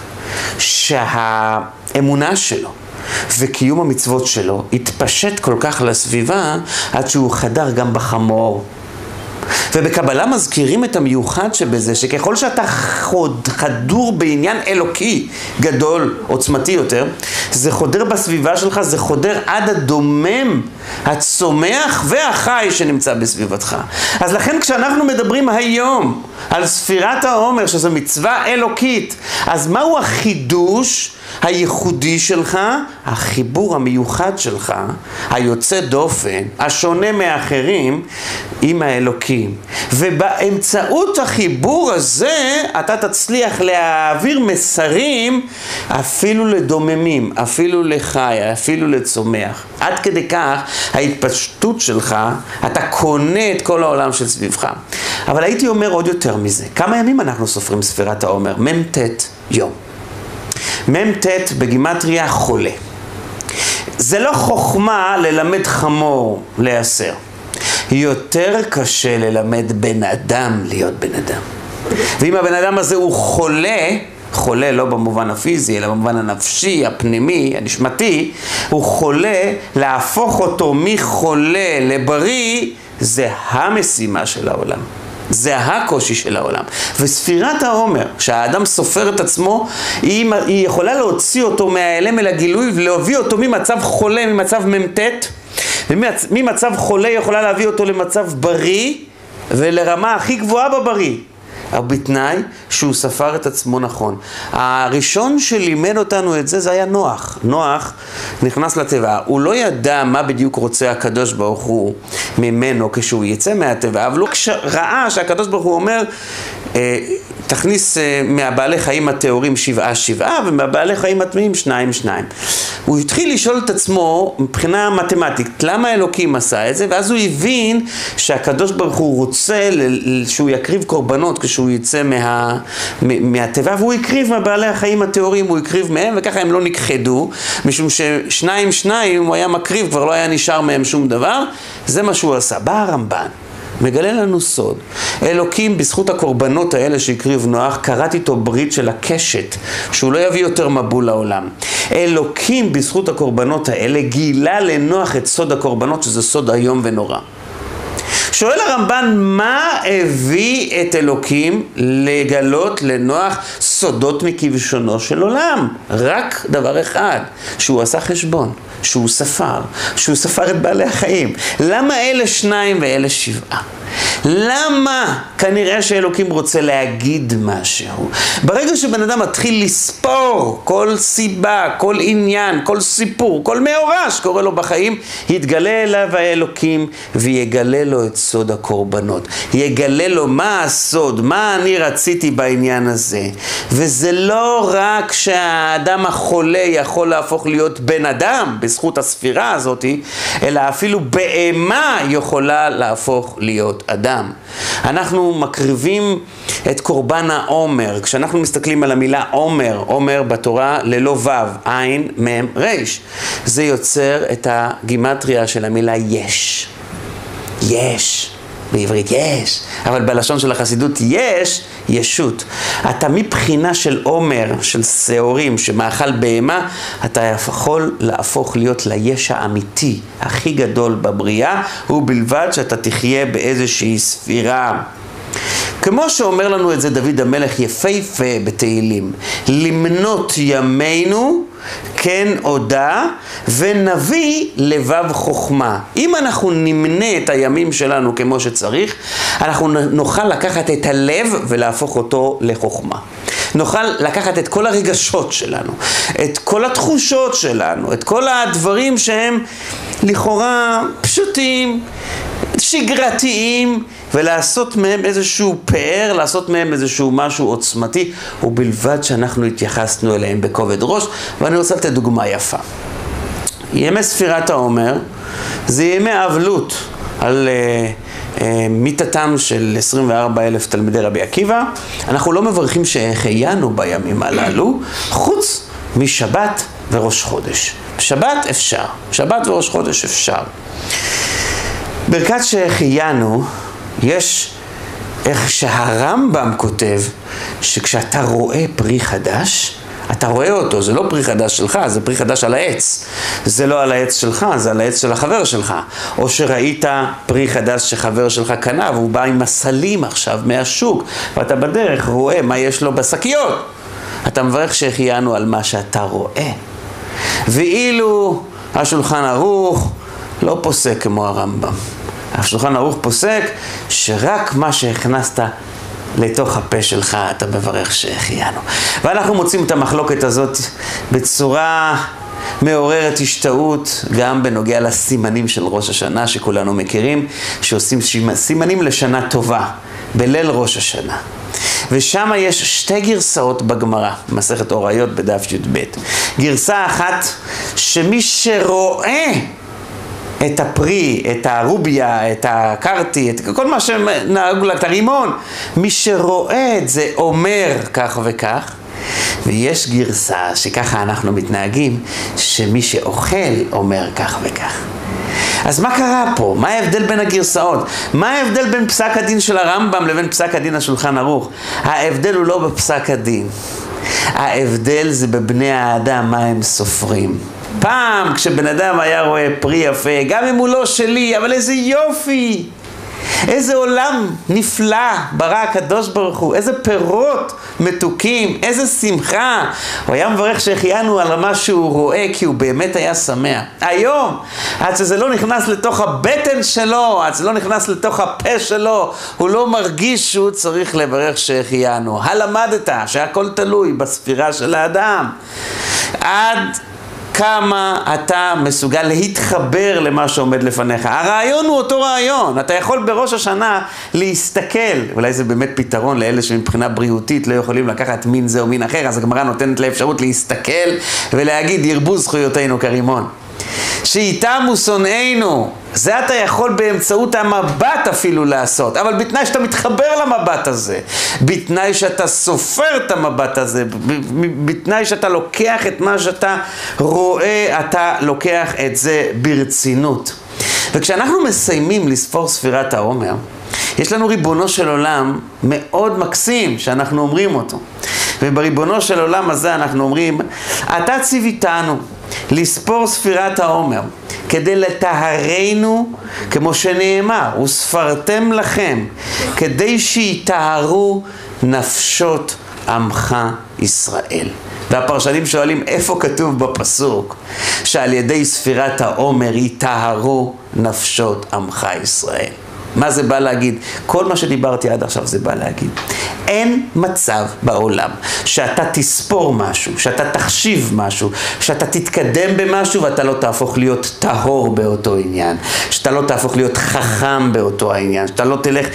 שהאמונה שלו וקיום המצוות שלו התפשט כל כך לסביבה עד שהוא חדר גם בחמור. ובקבלה מזכירים את המיוחד שבזה, שככל שאתה חוד, חדור בעניין אלוקי גדול, עוצמתי יותר, זה חודר בסביבה שלך, זה חודר עד הדומם, הצומח והחי שנמצא בסביבתך. אז לכן כשאנחנו מדברים היום על ספירת העומר, שזו מצווה אלוקית, אז מהו החידוש הייחודי שלך? החיבור המיוחד שלך, היוצא דופן, השונה מאחרים, עם האלוקים. ובאמצעות החיבור הזה אתה תצליח להעביר מסרים אפילו לדוממים, אפילו לחי, אפילו לצומח. עד כדי כך ההתפשטות שלך, אתה קונה את כל העולם של סביבך. אבל הייתי אומר עוד יותר מזה. כמה ימים אנחנו סופרים ספירת העומר? ממתת יום. ממתת בגימטריה חולה. זה לא חוכמה ללמד חמור להיאסר. יותר קשה ללמד בן אדם להיות בן אדם. ואם הבן אדם הזה הוא חולה, חולה לא במובן הפיזי, אלא במובן הנפשי, הפנימי, הנשמתי, הוא חולה, להפוך אותו מחולה לבריא, זה המשימה של העולם. זה הקושי של העולם. וספירת העומר, שהאדם סופר את עצמו, היא, היא יכולה להוציא אותו מהאלם אל הגילוי, ולהביא אותו ממצב חולה, ממצב ממתת, וממצב חולה יכולה להביא אותו למצב בריא, ולרמה הכי גבוהה בבריא. אבל בתנאי שהוא ספר את עצמו נכון. הראשון שלימד אותנו את זה, זה היה נוח. נוח נכנס לטבע. הוא לא ידע מה בדיוק רוצה הקדוש ברוך הוא ממנו כשהוא יצא מהטבע, אבל הוא ראה שהקדוש ברוך הוא אומר, תכניס מהבעלי חיים הטהורים שבעה שבעה, ומהבעלי חיים הטמאים שניים שניים. הוא התחיל לשאול את עצמו מבחינה מתמטית, למה אלוקים עשה את זה? ואז הוא הבין שהקדוש ברוך הוא רוצה שהוא יקריב קורבנות כשהוא יצא מה, מהטבע, והוא יקריב מהבעלי החיים הטהורים, הוא יקריב מהם, וככה הם לא נכחדו, משום ששניים שניים הוא היה מקריב, כבר לא היה נשאר מהם שום דבר. זה מה שהוא עשה. בא הרמב"ן, מגלה לנו סוד. אלוקים בזכות הקורבנות האלה שהקריב נוח, קראת איתו ברית של הקשת, שהוא לא יביא יותר מבול לעולם. אלוקים בזכות הקורבנות האלה גילה לנוח את סוד הקורבנות, שזה סוד איום ונורא. שואל הרמב"ן, מה הביא את אלוקים לגלות לנוח סודות מכבשונו של עולם? רק דבר אחד, שהוא עשה חשבון, שהוא ספר, שהוא ספר את בעלי החיים. למה אלה שניים ואלה שבעה? למה? כנראה שאלוקים רוצה להגיד משהו. ברגע שבן אדם מתחיל לספור כל סיבה, כל עניין, כל סיפור, כל מאורע שקורה לו בחיים, יתגלה אליו האלוקים ויגלה לו את סוד הקורבנות. יגלה לו מה הסוד, מה אני רציתי בעניין הזה. וזה לא רק שהאדם החולה יכול להפוך להיות בן אדם בזכות הספירה הזאת, אלא אפילו בהמה יכולה להפוך להיות אדם. אנחנו מקריבים את קורבן העומר. כשאנחנו מסתכלים על המילה עומר, עומר בתורה ללא וו, עין, מם, ריש. זה יוצר את הגימטריה של המילה יש. יש. בעברית יש, אבל בלשון של החסידות יש, ישות. אתה מבחינה של עומר, של שעורים, שמאכל בהמה, אתה יכול להפוך להיות ליש האמיתי, הכי גדול בבריאה, ובלבד שאתה תחיה באיזושהי ספירה. כמו שאומר לנו את זה דוד המלך יפהפה בתהילים, למנות ימינו כן הודע ונביא לבב חוכמה. אם אנחנו נמנה את הימים שלנו כמו שצריך, אנחנו נוכל לקחת את הלב ולהפוך אותו לחוכמה. נוכל לקחת את כל הרגשות שלנו, את כל התחושות שלנו, את כל הדברים שהם לכאורה פשוטים, שגרתיים, ולעשות מהם איזשהו פאר, לעשות מהם איזשהו משהו עוצמתי, ובלבד שאנחנו התייחסנו אליהם בכובד ראש. ואני רוצה לתת דוגמה יפה. ימי ספירת העומר זה ימי אבלות על uh, uh, מיתתם של עשרים וארבעה אלף תלמידי רבי עקיבא. אנחנו לא מברכים שהחיינו בימים הללו, חוץ משבת וראש חודש. שבת אפשר, שבת וראש חודש אפשר. ברכת שהחיינו, יש איך שהרמב"ם כותב שכשאתה רואה פרי חדש, אתה רואה אותו, זה לא פרי חדש שלך, זה פרי חדש על העץ. זה לא על העץ שלך, זה על העץ של החבר שלך. או שראית פרי חדש שחבר שלך קנה, והוא בא עם מסלים עכשיו מהשוק, ואתה בדרך רואה מה יש לו בשקיות. אתה מברך שהחיינו על מה שאתה רואה. ואילו השולחן ערוך לא פוסק כמו הרמב"ם. השולחן ערוך פוסק שרק מה שהכנסת לתוך הפה שלך אתה מברך שהחיינו. ואנחנו מוצאים את המחלוקת הזאת בצורה מעוררת השתאות, גם בנוגע לסימנים של ראש השנה שכולנו מכירים, שעושים סימנים לשנה טובה, בליל ראש השנה. ושם יש שתי גרסאות בגמרא, מסכת אוריות בדף י"ב. גרסה אחת שמי שרואה את הפרי, את הרוביה, את הקרטי, את כל מה שנהוג לה, את הרימון, מי שרואה את זה אומר כך וכך. ויש גרסה שככה אנחנו מתנהגים, שמי שאוכל אומר כך וכך. אז מה קרה פה? מה ההבדל בין הגרסאות? מה ההבדל בין פסק הדין של הרמב"ם לבין פסק הדין השולחן ערוך? ההבדל הוא לא בפסק הדין. ההבדל זה בבני האדם, מה הם סופרים. פעם כשבן אדם היה רואה פרי יפה, גם אם הוא לא שלי, אבל איזה יופי, איזה עולם נפלא ברא הקדוש ברוך הוא, איזה פירות מתוקים, איזה שמחה. הוא היה מברך שהחיינו על מה שהוא רואה, כי הוא באמת היה שמח. היום, עד שזה לא נכנס לתוך הבטן שלו, עד שזה לא נכנס לתוך הפה שלו, הוא לא מרגיש שהוא צריך לברך שהחיינו. הלמדת שהכל תלוי בספירה של האדם. עד כמה אתה מסוגל להתחבר למה שעומד לפניך. הרעיון הוא אותו רעיון. אתה יכול בראש השנה להסתכל, אולי זה באמת פתרון לאלה שמבחינה בריאותית לא יכולים לקחת מין זה או מין אחר, אז הגמרא נותנת לאפשרות להסתכל ולהגיד ירבו זכויותינו כרימון. שאיתמו שונאינו, זה אתה יכול באמצעות המבט אפילו לעשות, אבל בתנאי שאתה מתחבר למבט הזה, בתנאי שאתה סופר את המבט הזה, בתנאי שאתה לוקח את מה שאתה רואה, אתה לוקח את זה ברצינות. וכשאנחנו מסיימים לספור ספירת העומר, יש לנו ריבונו של עולם מאוד מקסים שאנחנו אומרים אותו. ובריבונו של עולם הזה אנחנו אומרים, אתה ציוויתנו לספור ספירת העומר, כדי לטהרנו, כמו שנאמר, וספרתם לכם, כדי שיטהרו נפשות עמך ישראל. והפרשנים שואלים, איפה כתוב בפסוק שעל ידי ספירת העומר יטהרו נפשות עמך ישראל? מה זה בא להגיד? כל מה שדיברתי עד עכשיו זה בא להגיד. אין מצב בעולם שאתה תספור משהו, שאתה תחשיב משהו, שאתה תתקדם במשהו ואתה לא תהפוך להיות טהור באותו עניין, שאתה לא תהפוך להיות חכם באותו העניין, שאתה לא תלך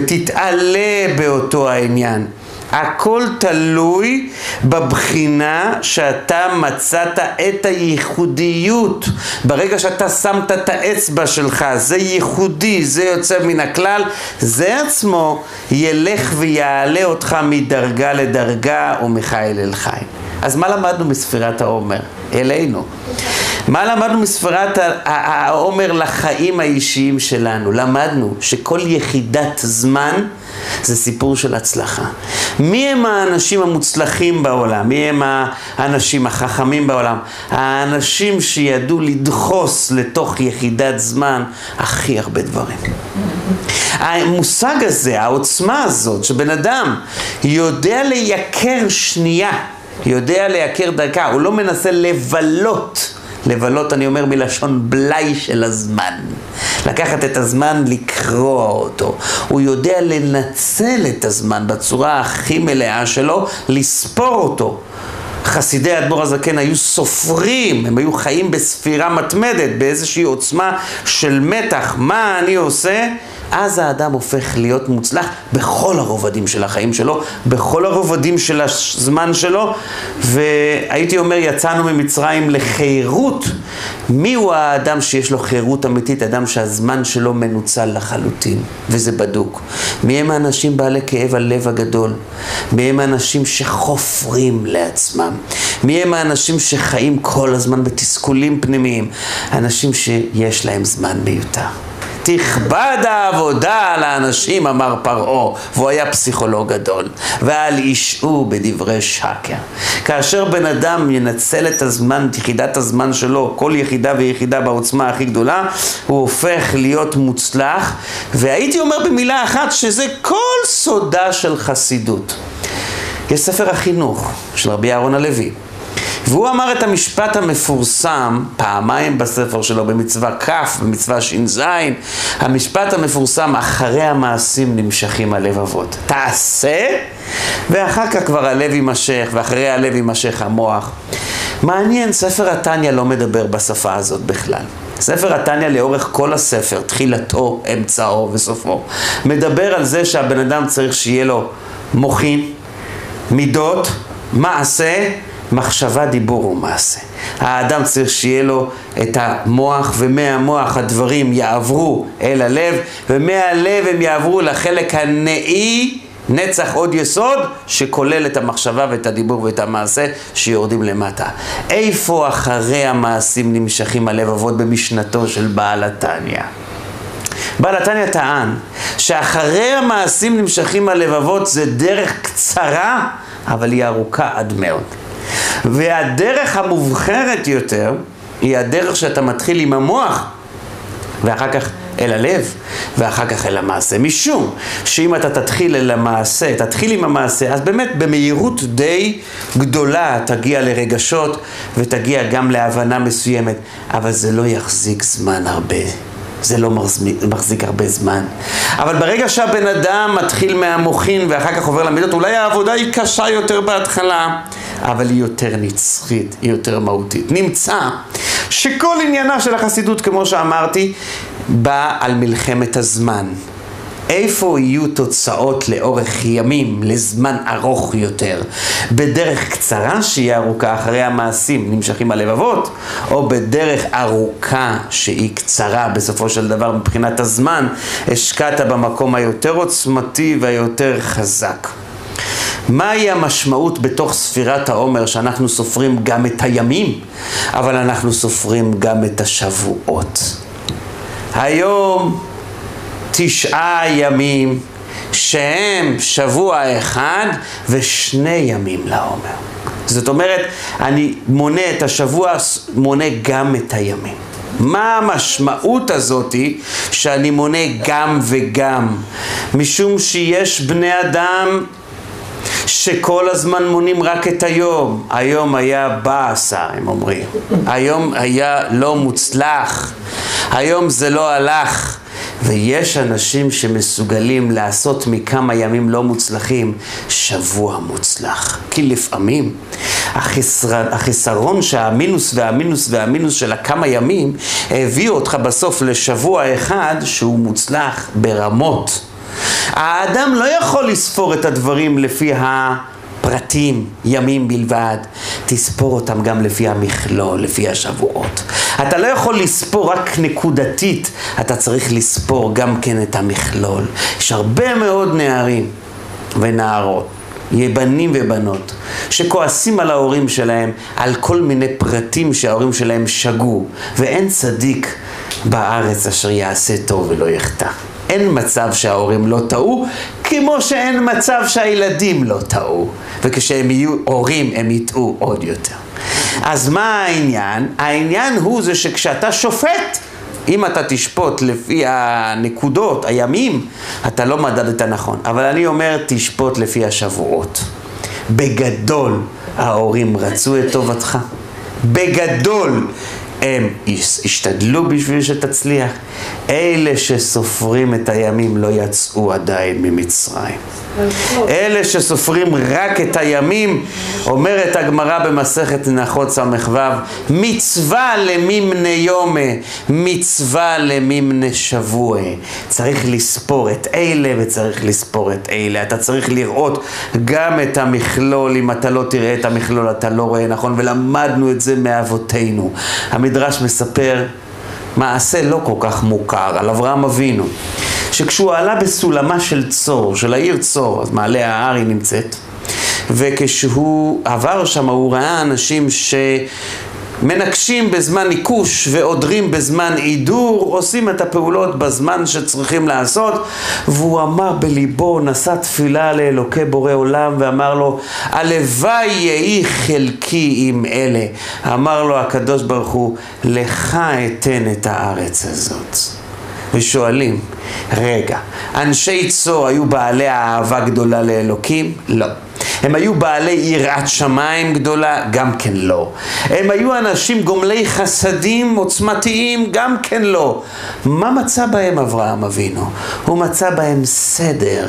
ותתעלה באותו העניין. הכל תלוי בבחינה שאתה מצאת את הייחודיות. ברגע שאתה שמת את האצבע שלך, זה ייחודי, זה יוצא מן הכלל, זה עצמו ילך ויעלה אותך מדרגה לדרגה ומחיל אל חיל. אז מה למדנו מספירת העומר? אלינו. מה למדנו מספירת העומר לחיים האישיים שלנו? למדנו שכל יחידת זמן זה סיפור של הצלחה. מי הם האנשים המוצלחים בעולם? מי הם האנשים החכמים בעולם? האנשים שידעו לדחוס לתוך יחידת זמן הכי הרבה דברים. המושג הזה, העוצמה הזאת, שבן אדם יודע לייקר שנייה, יודע לייקר דקה, הוא לא מנסה לבלות. לבלות אני אומר מלשון בלי של הזמן. לקחת את הזמן, לקרוא אותו. הוא יודע לנצל את הזמן בצורה הכי מלאה שלו, לספור אותו. חסידי האדמו"ר הזקן היו סופרים, הם היו חיים בספירה מתמדת, באיזושהי עוצמה של מתח. מה אני עושה? אז האדם הופך להיות מוצלח בכל הרובדים של החיים שלו, בכל הרובדים של הזמן שלו, והייתי אומר, יצאנו ממצרים לחירות. מי הוא האדם שיש לו חירות אמיתית? אדם שהזמן שלו מנוצל לחלוטין, וזה בדוק. מי הם האנשים בעלי כאב הלב הגדול? מי הם האנשים שחופרים לעצמם? מי הם האנשים שחיים כל הזמן בתסכולים פנימיים? אנשים שיש להם זמן מיותר. תכבד העבודה על האנשים, אמר פרעה, והוא היה פסיכולוג גדול, ואל ישעו בדברי שקר. כאשר בן אדם ינצל את הזמן, את יחידת הזמן שלו, כל יחידה ויחידה בעוצמה הכי גדולה, הוא הופך להיות מוצלח. והייתי אומר במילה אחת שזה כל סודה של חסידות. יש ספר החינוך של רבי אהרון הלוי, והוא אמר את המשפט המפורסם פעמיים בספר שלו, במצווה כ', במצווה ש"ז, המשפט המפורסם, אחרי המעשים נמשכים הלבבות. תעשה, ואחר כך כבר הלב יימשך, ואחרי הלב יימשך המוח. מעניין, ספר התניא לא מדבר בשפה הזאת בכלל. ספר התניא לאורך כל הספר, תחילתו, אמצעו וסופו, מדבר על זה שהבן אדם צריך שיהיה לו מוחין, מידות, מעשה, מחשבה, דיבור ומעשה. האדם צריך שיהיה לו את המוח, ומהמוח הדברים יעברו אל הלב, ומהלב הם יעברו לחלק הנאי, נצח עוד יסוד, שכולל את המחשבה ואת הדיבור ואת המעשה שיורדים למטה. איפה אחרי המעשים נמשכים הלבבות? במשנתו של בעל התניא. בעל התניא טען שאחרי המעשים נמשכים הלבבות זה דרך קצרה, אבל היא ארוכה עד מאוד. והדרך המובחרת יותר היא הדרך שאתה מתחיל עם המוח, ואחר כך אל הלב, ואחר כך אל המעשה. משום שאם אתה תתחיל אל המעשה, תתחיל עם המעשה, אז באמת במהירות די גדולה תגיע לרגשות, ותגיע גם להבנה מסוימת, אבל זה לא יחזיק זמן הרבה. זה לא מחזיק הרבה זמן. אבל ברגע שהבן אדם מתחיל מהמוחין ואחר כך עובר למידות, אולי העבודה היא קשה יותר בהתחלה, אבל היא יותר נצחית, היא יותר מהותית. נמצא שכל עניינה של החסידות, כמו שאמרתי, בא על מלחמת הזמן. איפה יהיו תוצאות לאורך ימים, לזמן ארוך יותר? בדרך קצרה שהיא ארוכה, אחרי המעשים נמשכים הלבבות, או בדרך ארוכה שהיא קצרה בסופו של דבר מבחינת הזמן, השקעת במקום היותר עוצמתי והיותר חזק. מהי המשמעות בתוך ספירת העומר שאנחנו סופרים גם את הימים, אבל אנחנו סופרים גם את השבועות? היום תשעה ימים שהם שבוע אחד ושני ימים לעומר. זאת אומרת, אני מונה את השבוע, מונה גם את הימים. מה המשמעות הזאת שאני מונה גם וגם? משום שיש בני אדם שכל הזמן מונים רק את היום. היום היה בעשר, הם אומרים. היום היה לא מוצלח. היום זה לא הלך. ויש אנשים שמסוגלים לעשות מכמה ימים לא מוצלחים שבוע מוצלח. כי לפעמים החסר, החסרון שהמינוס והמינוס והמינוס של הכמה ימים הביאו אותך בסוף לשבוע אחד שהוא מוצלח ברמות. האדם לא יכול לספור את הדברים לפי הפרטים, ימים בלבד. תספור אותם גם לפי המכלול, לפי השבועות. אתה לא יכול לספור רק נקודתית, אתה צריך לספור גם כן את המכלול. יש הרבה מאוד נערים ונערות, בנים ובנות, שכועסים על ההורים שלהם, על כל מיני פרטים שההורים שלהם שגו, ואין צדיק בארץ אשר יעשה טוב ולא יחטא. אין מצב שההורים לא טעו, כמו שאין מצב שהילדים לא טעו. וכשהם יהיו הורים הם יטעו עוד יותר. אז מה העניין? העניין הוא זה שכשאתה שופט, אם אתה תשפוט לפי הנקודות, הימים, אתה לא מדדת נכון. אבל אני אומר, תשפוט לפי השבועות. בגדול, ההורים רצו את טובתך. בגדול, הם השתדלו בשביל שתצליח. אלה שסופרים את הימים לא יצאו עדיין ממצרים. אלה שסופרים רק את הימים, אומרת הגמרא במסכת נחות סמ"ו, מצווה למימנה יומה, מצווה למימנה שבוע. צריך לספור את אלה וצריך לספור את אלה. אתה צריך לראות גם את המכלול. אם אתה לא תראה את המכלול אתה לא רואה נכון, ולמדנו את זה מאבותינו. המדרש מספר מעשה לא כל כך מוכר על אברהם אבינו, שכשהוא עלה בסולמה של צור, של העיר צור, אז מעלה ההר היא נמצאת, וכשהוא עבר שם הוא ראה אנשים שמנקשים בזמן ניקוש ועודרים בזמן עידור, עושים את הפעולות בזמן שצריכים לעשות, והוא אמר בליבו, נשא תפילה לאלוקי בורא עולם ואמר לו, הלוואי יהי חלקי עם אלה. אמר לו הקדוש ברוך הוא, לך אתן את הארץ הזאת. ושואלים, רגע, אנשי צור היו בעלי אהבה גדולה לאלוקים? לא. הם היו בעלי יראת שמיים גדולה? גם כן לא. הם היו אנשים גומלי חסדים עוצמתיים? גם כן לא. מה מצא בהם אברהם אבינו? הוא מצא בהם סדר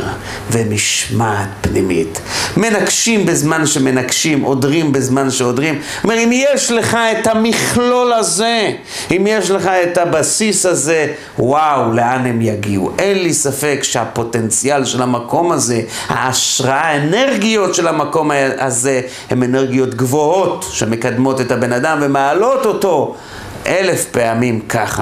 ומשמעת פנימית. מנקשים בזמן שמנקשים, עודרים בזמן שעודרים. אומר, אם יש לך את המכלול הזה, אם יש לך את הבסיס הזה, וואו, לאן הם יגיעו? אין לי ספק שהפוטנציאל של המקום הזה, ההשראה, האנרגיות של המקום הזה, הן אנרגיות גבוהות שמקדמות את הבן אדם ומעלות אותו אלף פעמים ככה.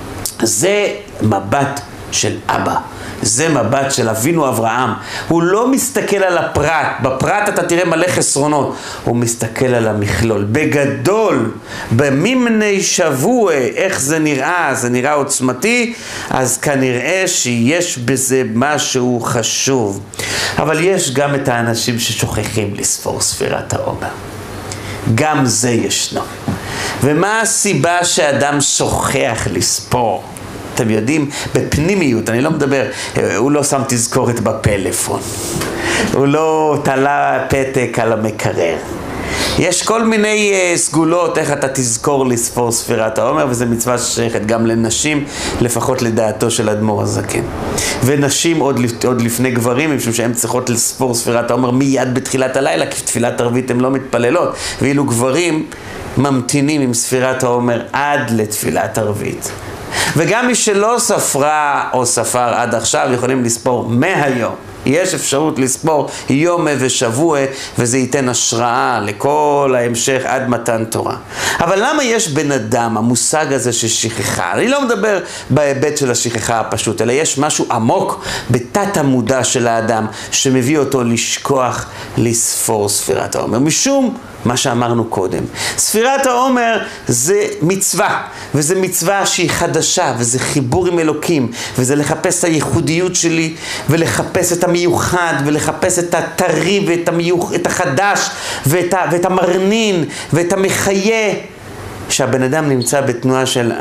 זה מבט של אבא. זה מבט של אבינו אברהם. הוא לא מסתכל על הפרט. בפרט אתה תראה מלא חסרונות. הוא מסתכל על המכלול. בגדול, במימני שבוע, איך זה נראה? זה נראה עוצמתי, אז כנראה שיש בזה משהו חשוב. אבל יש גם את האנשים ששוכחים לספור ספירת העומר. גם זה ישנו. ומה הסיבה שאדם שוכח לספור? אתם יודעים, בפנימיות, אני לא מדבר, הוא לא שם תזכורת בפלאפון, הוא לא תלה פתק על המקרר. יש כל מיני uh, סגולות איך אתה תזכור לספור ספירת העומר, וזה מצווה ששייכת גם לנשים, לפחות לדעתו של אדמו"ר הזקן. ונשים עוד, עוד לפני גברים, משום שהן צריכות לספור ספירת העומר מיד בתחילת הלילה, כי תפילת ערבית הן לא מתפללות, ואילו גברים ממתינים עם ספירת העומר עד לתפילת ערבית. וגם מי שלא ספרה או ספר עד עכשיו יכולים לספור מהיום. יש אפשרות לספור יום ושבוע, וזה ייתן השראה לכל ההמשך עד מתן תורה. אבל למה יש בן אדם, המושג הזה של שכחה? אני לא מדבר בהיבט של השכחה הפשוט, אלא יש משהו עמוק בתת המודע של האדם, שמביא אותו לשכוח לספור ספירת העומר. משום מה שאמרנו קודם. ספירת העומר זה מצווה, וזה מצווה שהיא חדשה, וזה חיבור עם אלוקים, וזה לחפש את הייחודיות שלי, ולחפש את המיוחד, ולחפש את הטרי, ואת המיוח, את החדש, ואת, ה, ואת המרנין, ואת המחיה, שהבן אדם נמצא בתנועה של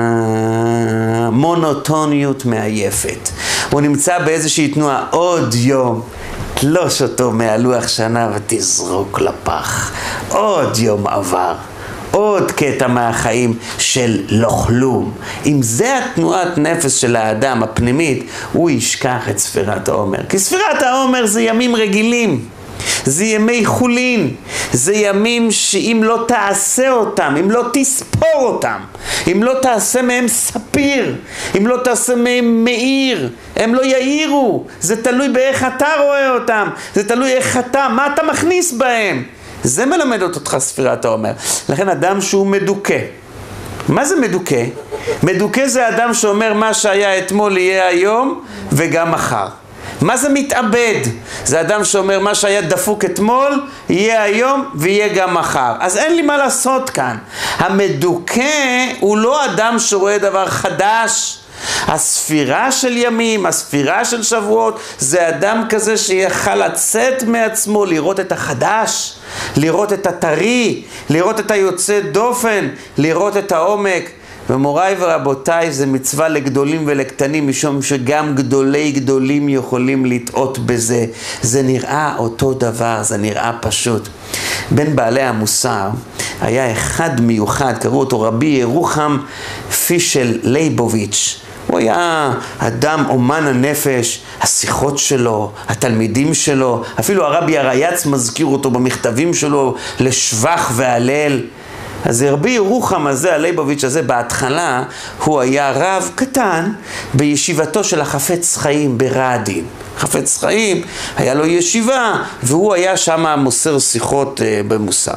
מונוטוניות מעייפת. הוא נמצא באיזושהי תנועה, עוד יום, תלוש אותו מהלוח שנה ותזרוק לפח. עוד יום עבר, עוד קטע מהחיים של לא כלום. אם זה התנועת נפש של האדם הפנימית, הוא ישכח את ספירת העומר. כי ספירת העומר זה ימים רגילים. זה ימי חולין, זה ימים שאם לא תעשה אותם, אם לא תספור אותם, אם לא תעשה מהם ספיר, אם לא תעשה מהם מאיר, הם לא יאירו. זה תלוי באיך אתה רואה אותם, זה תלוי איך אתה, מה אתה מכניס בהם. זה מלמד אותך ספירת העומר. לכן אדם שהוא מדוכא. מה זה מדוכא? מדוכא זה אדם שאומר מה שהיה אתמול יהיה היום וגם מחר. מה זה מתאבד? זה אדם שאומר מה שהיה דפוק אתמול יהיה היום ויהיה גם מחר. אז אין לי מה לעשות כאן. המדוכא הוא לא אדם שרואה דבר חדש. הספירה של ימים, הספירה של שבועות, זה אדם כזה שיכל לצאת מעצמו, לראות את החדש, לראות את הטרי, לראות את היוצא דופן, לראות את העומק. ומוריי ורבותיי, זה מצווה לגדולים ולקטנים, משום שגם גדולי גדולים יכולים לטעות בזה. זה נראה אותו דבר, זה נראה פשוט. בין בעלי המוסר היה אחד מיוחד, קראו אותו רבי ירוחם פישל ליבוביץ'. הוא היה אדם אומן הנפש, השיחות שלו, התלמידים שלו, אפילו הרבי הרייץ מזכיר אותו במכתבים שלו לשבח והלל. אז רבי ירוחם הזה, הליבוביץ' הזה, בהתחלה הוא היה רב קטן בישיבתו של החפץ חיים ברעדין. חפץ חיים, היה לו ישיבה, והוא היה שם מוסר שיחות במוסר.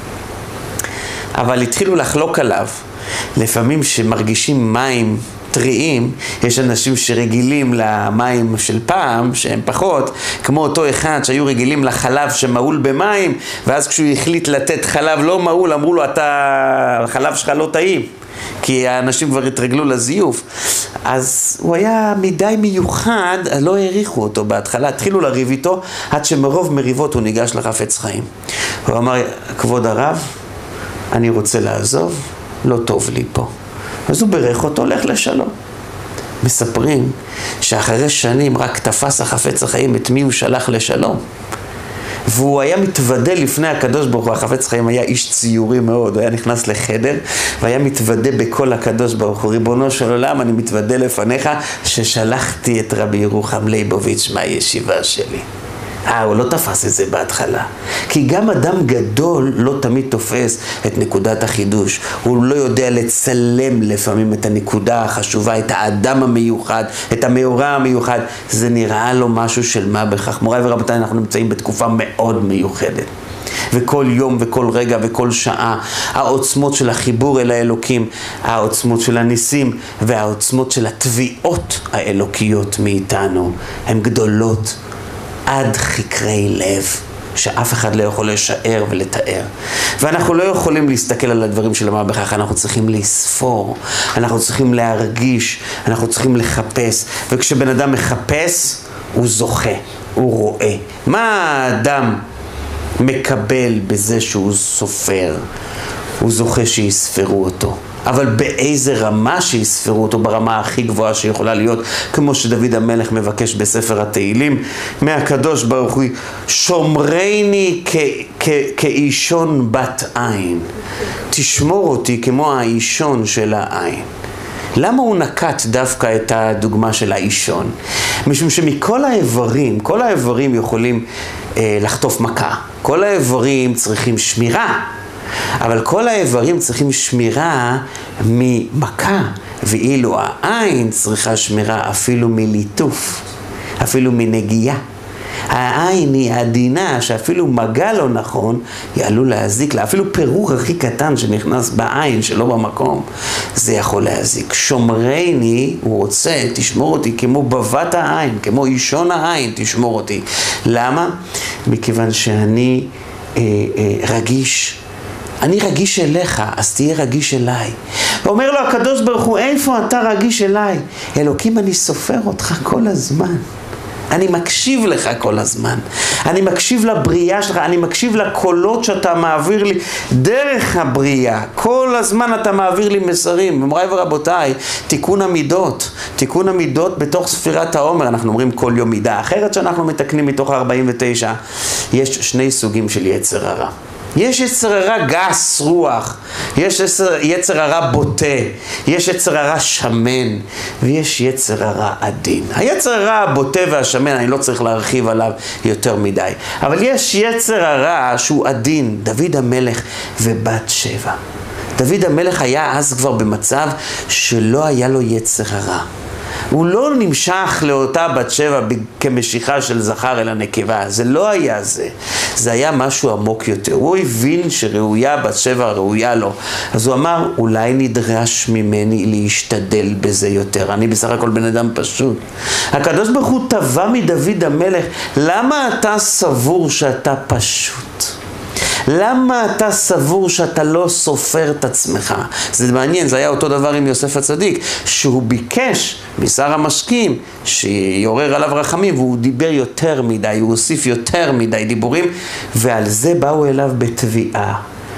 אבל התחילו לחלוק עליו. לפעמים שמרגישים מים טריים, יש אנשים שרגילים למים של פעם, שהם פחות, כמו אותו אחד שהיו רגילים לחלב שמעול במים, ואז כשהוא החליט לתת חלב לא מעול, אמרו לו, אתה, החלב שלך לא טעים, כי האנשים כבר התרגלו לזיוף. אז הוא היה מדי מיוחד, לא העריכו אותו בהתחלה, התחילו לריב איתו, עד שמרוב מריבות הוא ניגש לחפץ חיים. הוא אמר, כבוד הרב, אני רוצה לעזוב, לא טוב לי פה. אז הוא ברך אותו, הולך לשלום. מספרים שאחרי שנים רק תפס החפץ החיים את מי הוא שלח לשלום. והוא היה מתוודה לפני הקדוש ברוך הוא. החפץ חיים היה איש ציורי מאוד, הוא היה נכנס לחדר והיה מתוודה בכל הקדוש ברוך הוא. ריבונו של עולם, אני מתוודה לפניך ששלחתי את רבי ירוחם ליבוביץ' מהישיבה שלי. אה, הוא לא תפס את זה בהתחלה. כי גם אדם גדול לא תמיד תופס את נקודת החידוש. הוא לא יודע לצלם לפעמים את הנקודה החשובה, את האדם המיוחד, את המאורע המיוחד. זה נראה לו משהו של מה בכך. מוריי ורבותיי, אנחנו נמצאים בתקופה מאוד מיוחדת. וכל יום וכל רגע וכל שעה, העוצמות של החיבור אל האלוקים, העוצמות של הניסים והעוצמות של התביעות האלוקיות מאיתנו, הן גדולות. עד חקרי לב, שאף אחד לא יכול לשער ולתאר. ואנחנו לא יכולים להסתכל על הדברים של מה בכך, אנחנו צריכים לספור, אנחנו צריכים להרגיש, אנחנו צריכים לחפש, וכשבן אדם מחפש, הוא זוכה, הוא רואה. מה האדם מקבל בזה שהוא סופר? הוא זוכה שיספרו אותו. אבל באיזה רמה שיספרו אותו, ברמה הכי גבוהה שיכולה להיות, כמו שדוד המלך מבקש בספר התהילים, מהקדוש ברוך הוא, שומרני כאישון בת עין, תשמור אותי כמו האישון של העין. למה הוא נקט דווקא את הדוגמה של האישון? משום שמכל האיברים, כל האיברים יכולים אה, לחטוף מכה, כל האיברים צריכים שמירה, אבל כל האיברים צריכים שמירה ממכה, ואילו העין צריכה שמירה אפילו מליטוף, אפילו מנגיעה. העין היא עדינה, שאפילו מגע לא נכון, היא עלול להזיק לה. אפילו פירור הכי קטן שנכנס בעין שלא במקום, זה יכול להזיק. שומרני, הוא רוצה, תשמור אותי כמו בבת העין, כמו אישון העין, תשמור אותי. למה? מכיוון שאני אה, אה, רגיש, אני רגיש אליך, אז תהיה רגיש אליי. ואומר לו הקדוש ברוך הוא, איפה אתה רגיש אליי? אלוקים, אני סופר אותך כל הזמן. אני מקשיב לך כל הזמן. אני מקשיב לבריאה שלך, אני מקשיב לקולות שאתה מעביר לי דרך הבריאה. כל הזמן אתה מעביר לי מסרים. ומוריי ורבותיי, תיקון המידות. תיקון המידות בתוך ספירת העומר. אנחנו אומרים כל יום מידה אחרת שאנחנו מתקנים מתוך ארבעים ותשע. יש שני סוגים של יצר הרע. יש יצר הרע גס רוח, יש יצר הרע בוטה, יש יצר הרע שמן, ויש יצר הרע עדין. היצר הרע הבוטה והשמן, אני לא צריך להרחיב עליו יותר מדי. אבל יש יצר הרע שהוא עדין, דוד המלך ובת שבע. דוד המלך היה אז כבר במצב שלא היה לו יצר הרע. הוא לא נמשך לאותה בת שבע כמשיכה של זכר אל הנקבה, זה לא היה זה, זה היה משהו עמוק יותר. הוא הבין שראויה בת שבע, ראויה לו, אז הוא אמר, אולי נדרש ממני להשתדל בזה יותר, אני בסך הכל בן אדם פשוט. הקדוש ברוך הוא תבע מדוד המלך, למה אתה סבור שאתה פשוט? למה אתה סבור שאתה לא סופר את עצמך? זה מעניין, זה היה אותו דבר עם יוסף הצדיק, שהוא ביקש משר המשקים שיורר עליו רחמים, והוא דיבר יותר מדי, הוא הוסיף יותר מדי דיבורים, ועל זה באו אליו בתביעה.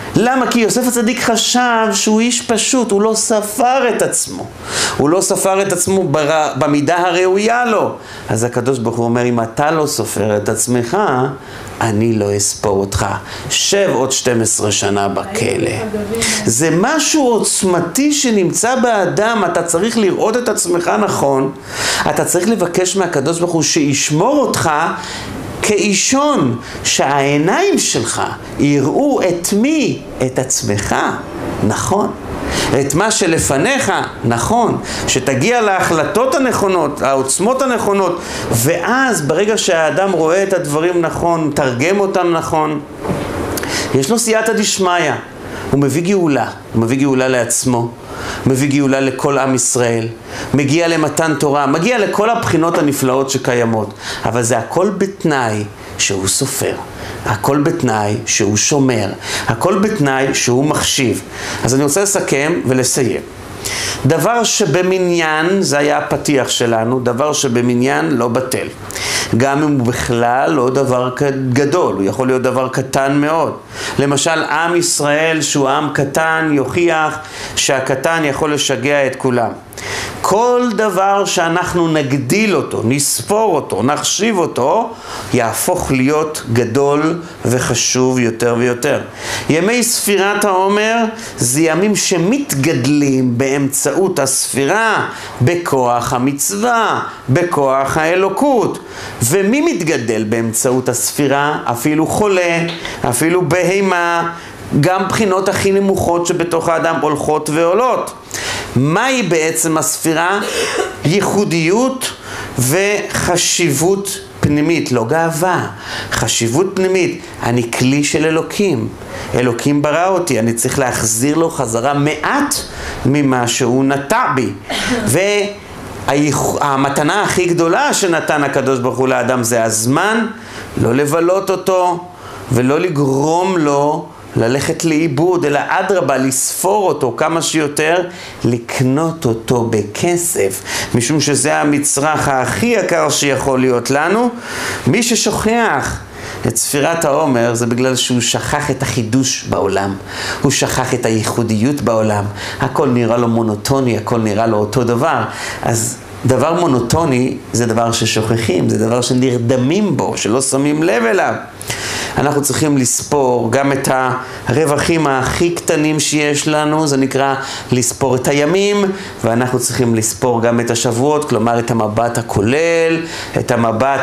למה? כי יוסף הצדיק חשב שהוא איש פשוט, הוא לא ספר את עצמו. הוא לא ספר את עצמו בר... במידה הראויה לו. אז הקדוש ברוך הוא אומר, אם אתה לא סופר את עצמך, אני לא אספור אותך. שב עוד שתים עשרה שנה בכלא. זה משהו עוצמתי שנמצא באדם. אתה צריך לראות את עצמך נכון. אתה צריך לבקש מהקדוש ברוך הוא שישמור אותך כאישון, שהעיניים שלך יראו את מי? את עצמך, נכון. את מה שלפניך, נכון. שתגיע להחלטות הנכונות, העוצמות הנכונות, ואז ברגע שהאדם רואה את הדברים נכון, תרגם אותם נכון, יש לו סייעתא דשמיא. הוא מביא גאולה, הוא מביא גאולה לעצמו, מביא גאולה לכל עם ישראל, מגיע למתן תורה, מגיע לכל הבחינות הנפלאות שקיימות, אבל זה הכל בתנאי שהוא סופר, הכל בתנאי שהוא שומר, הכל בתנאי שהוא מחשיב. אז אני רוצה לסכם ולסיים. דבר שבמניין, זה היה הפתיח שלנו, דבר שבמניין לא בטל. גם אם הוא בכלל לא דבר גדול, הוא יכול להיות דבר קטן מאוד. למשל, עם ישראל שהוא עם קטן יוכיח שהקטן יכול לשגע את כולם. כל דבר שאנחנו נגדיל אותו, נספור אותו, נחשיב אותו, יהפוך להיות גדול וחשוב יותר ויותר. ימי ספירת העומר זה ימים שמתגדלים באמצעות הספירה, בכוח המצווה, בכוח האלוקות. ומי מתגדל באמצעות הספירה? אפילו חולה, אפילו בהימה, גם בחינות הכי נמוכות שבתוך האדם הולכות ועולות. מהי בעצם הספירה? ייחודיות וחשיבות פנימית, לא גאווה, חשיבות פנימית. אני כלי של אלוקים, אלוקים ברא אותי, אני צריך להחזיר לו חזרה מעט ממה שהוא נטע בי. והמתנה הכי גדולה שנתן הקדוש ברוך הוא לאדם זה הזמן, לא לבלות אותו ולא לגרום לו ללכת לאיבוד, אלא אדרבה, לספור אותו כמה שיותר, לקנות אותו בכסף, משום שזה המצרך הכי יקר שיכול להיות לנו. מי ששוכח את ספירת העומר זה בגלל שהוא שכח את החידוש בעולם, הוא שכח את הייחודיות בעולם, הכל נראה לו מונוטוני, הכל נראה לו אותו דבר. אז דבר מונוטוני זה דבר ששוכחים, זה דבר שנרדמים בו, שלא שמים לב אליו. אנחנו צריכים לספור גם את הרווחים הכי קטנים שיש לנו, זה נקרא לספור את הימים, ואנחנו צריכים לספור גם את השבועות, כלומר את המבט הכולל, את המבט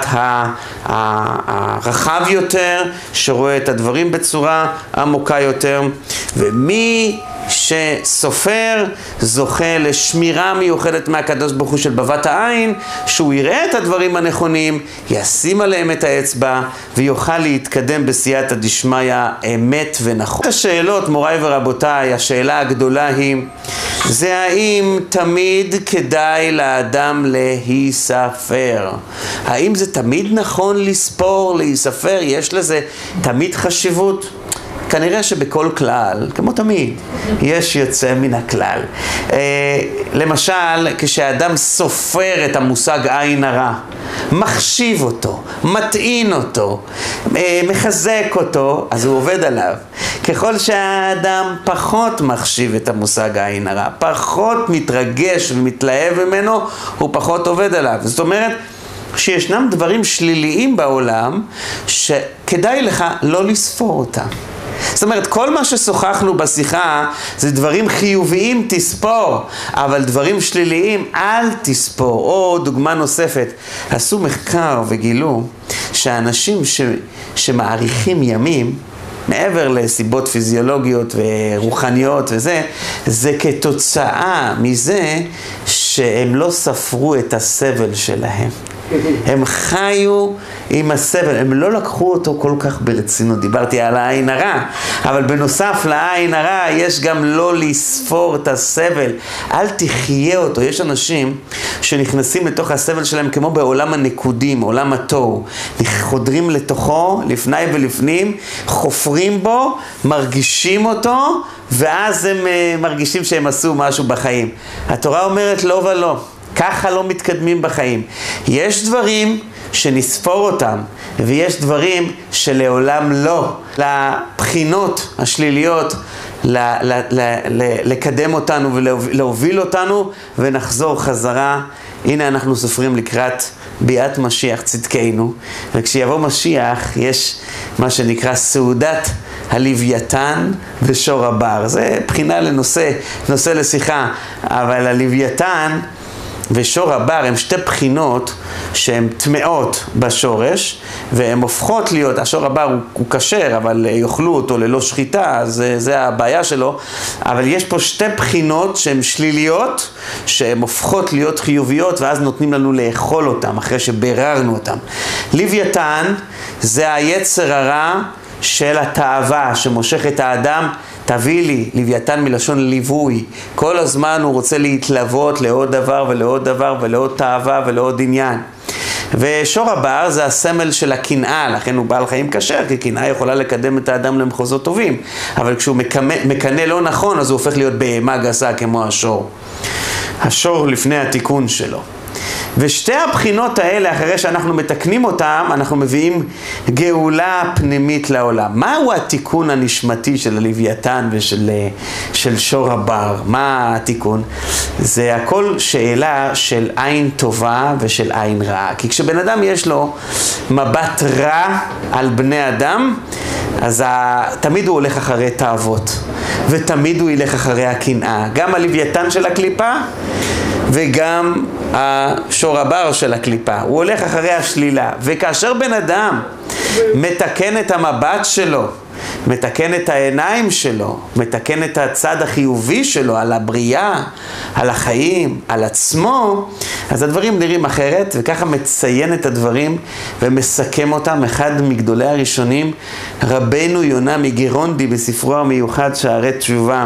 הרחב יותר, שרואה את הדברים בצורה עמוקה יותר. ומי שסופר זוכה לשמירה מיוחדת מהקדוש ברוך הוא של בבת העין, שהוא יראה את הדברים הנכונים, ישים עליהם את האצבע ויוכל להתקדם בסייעתא דשמיא אמת ונכון. השאלות, מוריי ורבותיי, השאלה הגדולה היא, זה האם תמיד כדאי לאדם להיספר? האם זה תמיד נכון לספור, להיספר? יש לזה תמיד חשיבות? כנראה שבכל כלל, כמו תמיד, יש יוצא מן הכלל. אה, למשל, כשאדם סופר את המושג עין הרע, מחשיב אותו, מטעין אותו, אה, מחזק אותו, אז הוא עובד עליו. ככל שהאדם פחות מחשיב את המושג עין הרע, פחות מתרגש ומתלהב ממנו, הוא פחות עובד עליו. זאת אומרת, שישנם דברים שליליים בעולם, שכדאי לך לא לספור אותם. זאת אומרת, כל מה ששוחחנו בשיחה זה דברים חיוביים, תספור, אבל דברים שליליים אל תספור. או דוגמה נוספת, עשו מחקר וגילו שאנשים ש... שמעריכים ימים, מעבר לסיבות פיזיולוגיות ורוחניות וזה, זה כתוצאה מזה שהם לא ספרו את הסבל שלהם. הם חיו עם הסבל, הם לא לקחו אותו כל כך ברצינות. דיברתי על העין הרע, אבל בנוסף לעין הרע יש גם לא לספור את הסבל. אל תחיה אותו. יש אנשים שנכנסים לתוך הסבל שלהם כמו בעולם הנקודים, עולם התוהו. חודרים לתוכו, לפני ולפנים, חופרים בו, מרגישים אותו, ואז הם מרגישים שהם עשו משהו בחיים. התורה אומרת לא ולא. ככה לא מתקדמים בחיים. יש דברים שנספור אותם, ויש דברים שלעולם לא. לבחינות השליליות, ל- ל- ל- ל- לקדם אותנו ולהוביל אותנו, ונחזור חזרה. הנה אנחנו סופרים לקראת ביאת משיח צדקנו, וכשיבוא משיח יש מה שנקרא סעודת הלוויתן ושור הבר. זה בחינה לנושא, נושא לשיחה, אבל הלוויתן ושור הבר הם שתי בחינות שהן טמאות בשורש, והן הופכות להיות, השור הבר הוא, הוא כשר, אבל יאכלו אותו ללא שחיטה, זה, זה הבעיה שלו, אבל יש פה שתי בחינות שהן שליליות, שהן הופכות להיות חיוביות, ואז נותנים לנו לאכול אותם, אחרי שבררנו אותם. לוויתן זה היצר הרע של התאווה, שמושך את האדם, תביא לי, לוויתן מלשון ליווי. כל הזמן הוא רוצה להתלוות לעוד דבר ולעוד דבר ולעוד תאווה ולעוד עניין. ושור הבר זה הסמל של הקנאה, לכן הוא בעל חיים כשר, כי קנאה יכולה לקדם את האדם למחוזות טובים. אבל כשהוא מקנא לא נכון, אז הוא הופך להיות בהמה גסה כמו השור. השור לפני התיקון שלו. ושתי הבחינות האלה, אחרי שאנחנו מתקנים אותם, אנחנו מביאים גאולה פנימית לעולם. מהו התיקון הנשמתי של הלוויתן ושל של שור הבר? מה התיקון? זה הכל שאלה של עין טובה ושל עין רעה. כי כשבן אדם יש לו מבט רע על בני אדם, אז ה... תמיד הוא הולך אחרי תאוות, ותמיד הוא ילך אחרי הקנאה. גם הלוויתן של הקליפה, וגם השור הבר של הקליפה. הוא הולך אחרי השלילה. וכאשר בן אדם מתקן את המבט שלו, מתקן את העיניים שלו, מתקן את הצד החיובי שלו על הבריאה, על החיים, על עצמו, אז הדברים נראים אחרת, וככה מציין את הדברים ומסכם אותם. אחד מגדולי הראשונים, רבנו יונה מגירונדי בספרו המיוחד שערי תשובה.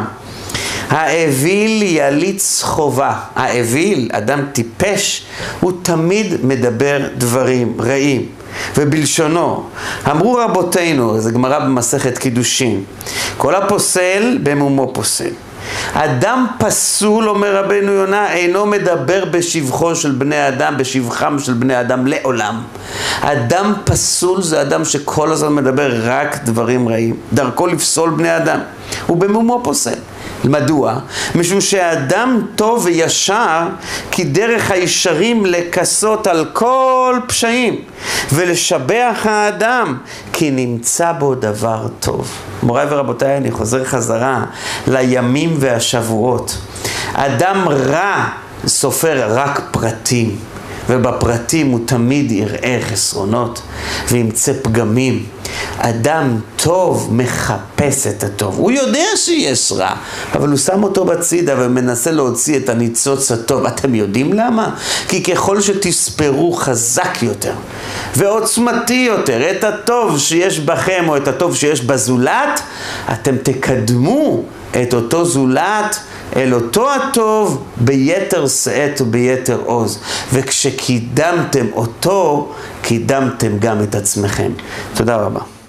האוויל יליץ חובה. האוויל, אדם טיפש, הוא תמיד מדבר דברים רעים. ובלשונו, אמרו רבותינו, זה גמרא במסכת קידושין, כל הפוסל במומו פוסל. אדם פסול, אומר רבנו יונה, אינו מדבר בשבחו של בני אדם, בשבחם של בני אדם לעולם. אדם פסול זה אדם שכל הזמן מדבר רק דברים רעים, דרכו לפסול בני אדם. הוא במומו פוסל. מדוע? משום שהאדם טוב וישר, כי דרך הישרים לכסות על כל פשעים, ולשבח האדם, כי נמצא בו דבר טוב. מוריי ורבותיי, אני חוזר חזרה לימים והשבועות. אדם רע סופר רק פרטים, ובפרטים הוא תמיד יראה חסרונות וימצא פגמים. אדם טוב מחפש את הטוב. הוא יודע שיש רע, אבל הוא שם אותו בצידה ומנסה להוציא את הניצוץ הטוב. אתם יודעים למה? כי ככל שתספרו חזק יותר ועוצמתי יותר את הטוב שיש בכם או את הטוב שיש בזולת, אתם תקדמו את אותו זולת אל אותו הטוב ביתר שאת וביתר עוז. וכשקידמתם אותו, קידמתם גם את עצמכם. תודה רבה.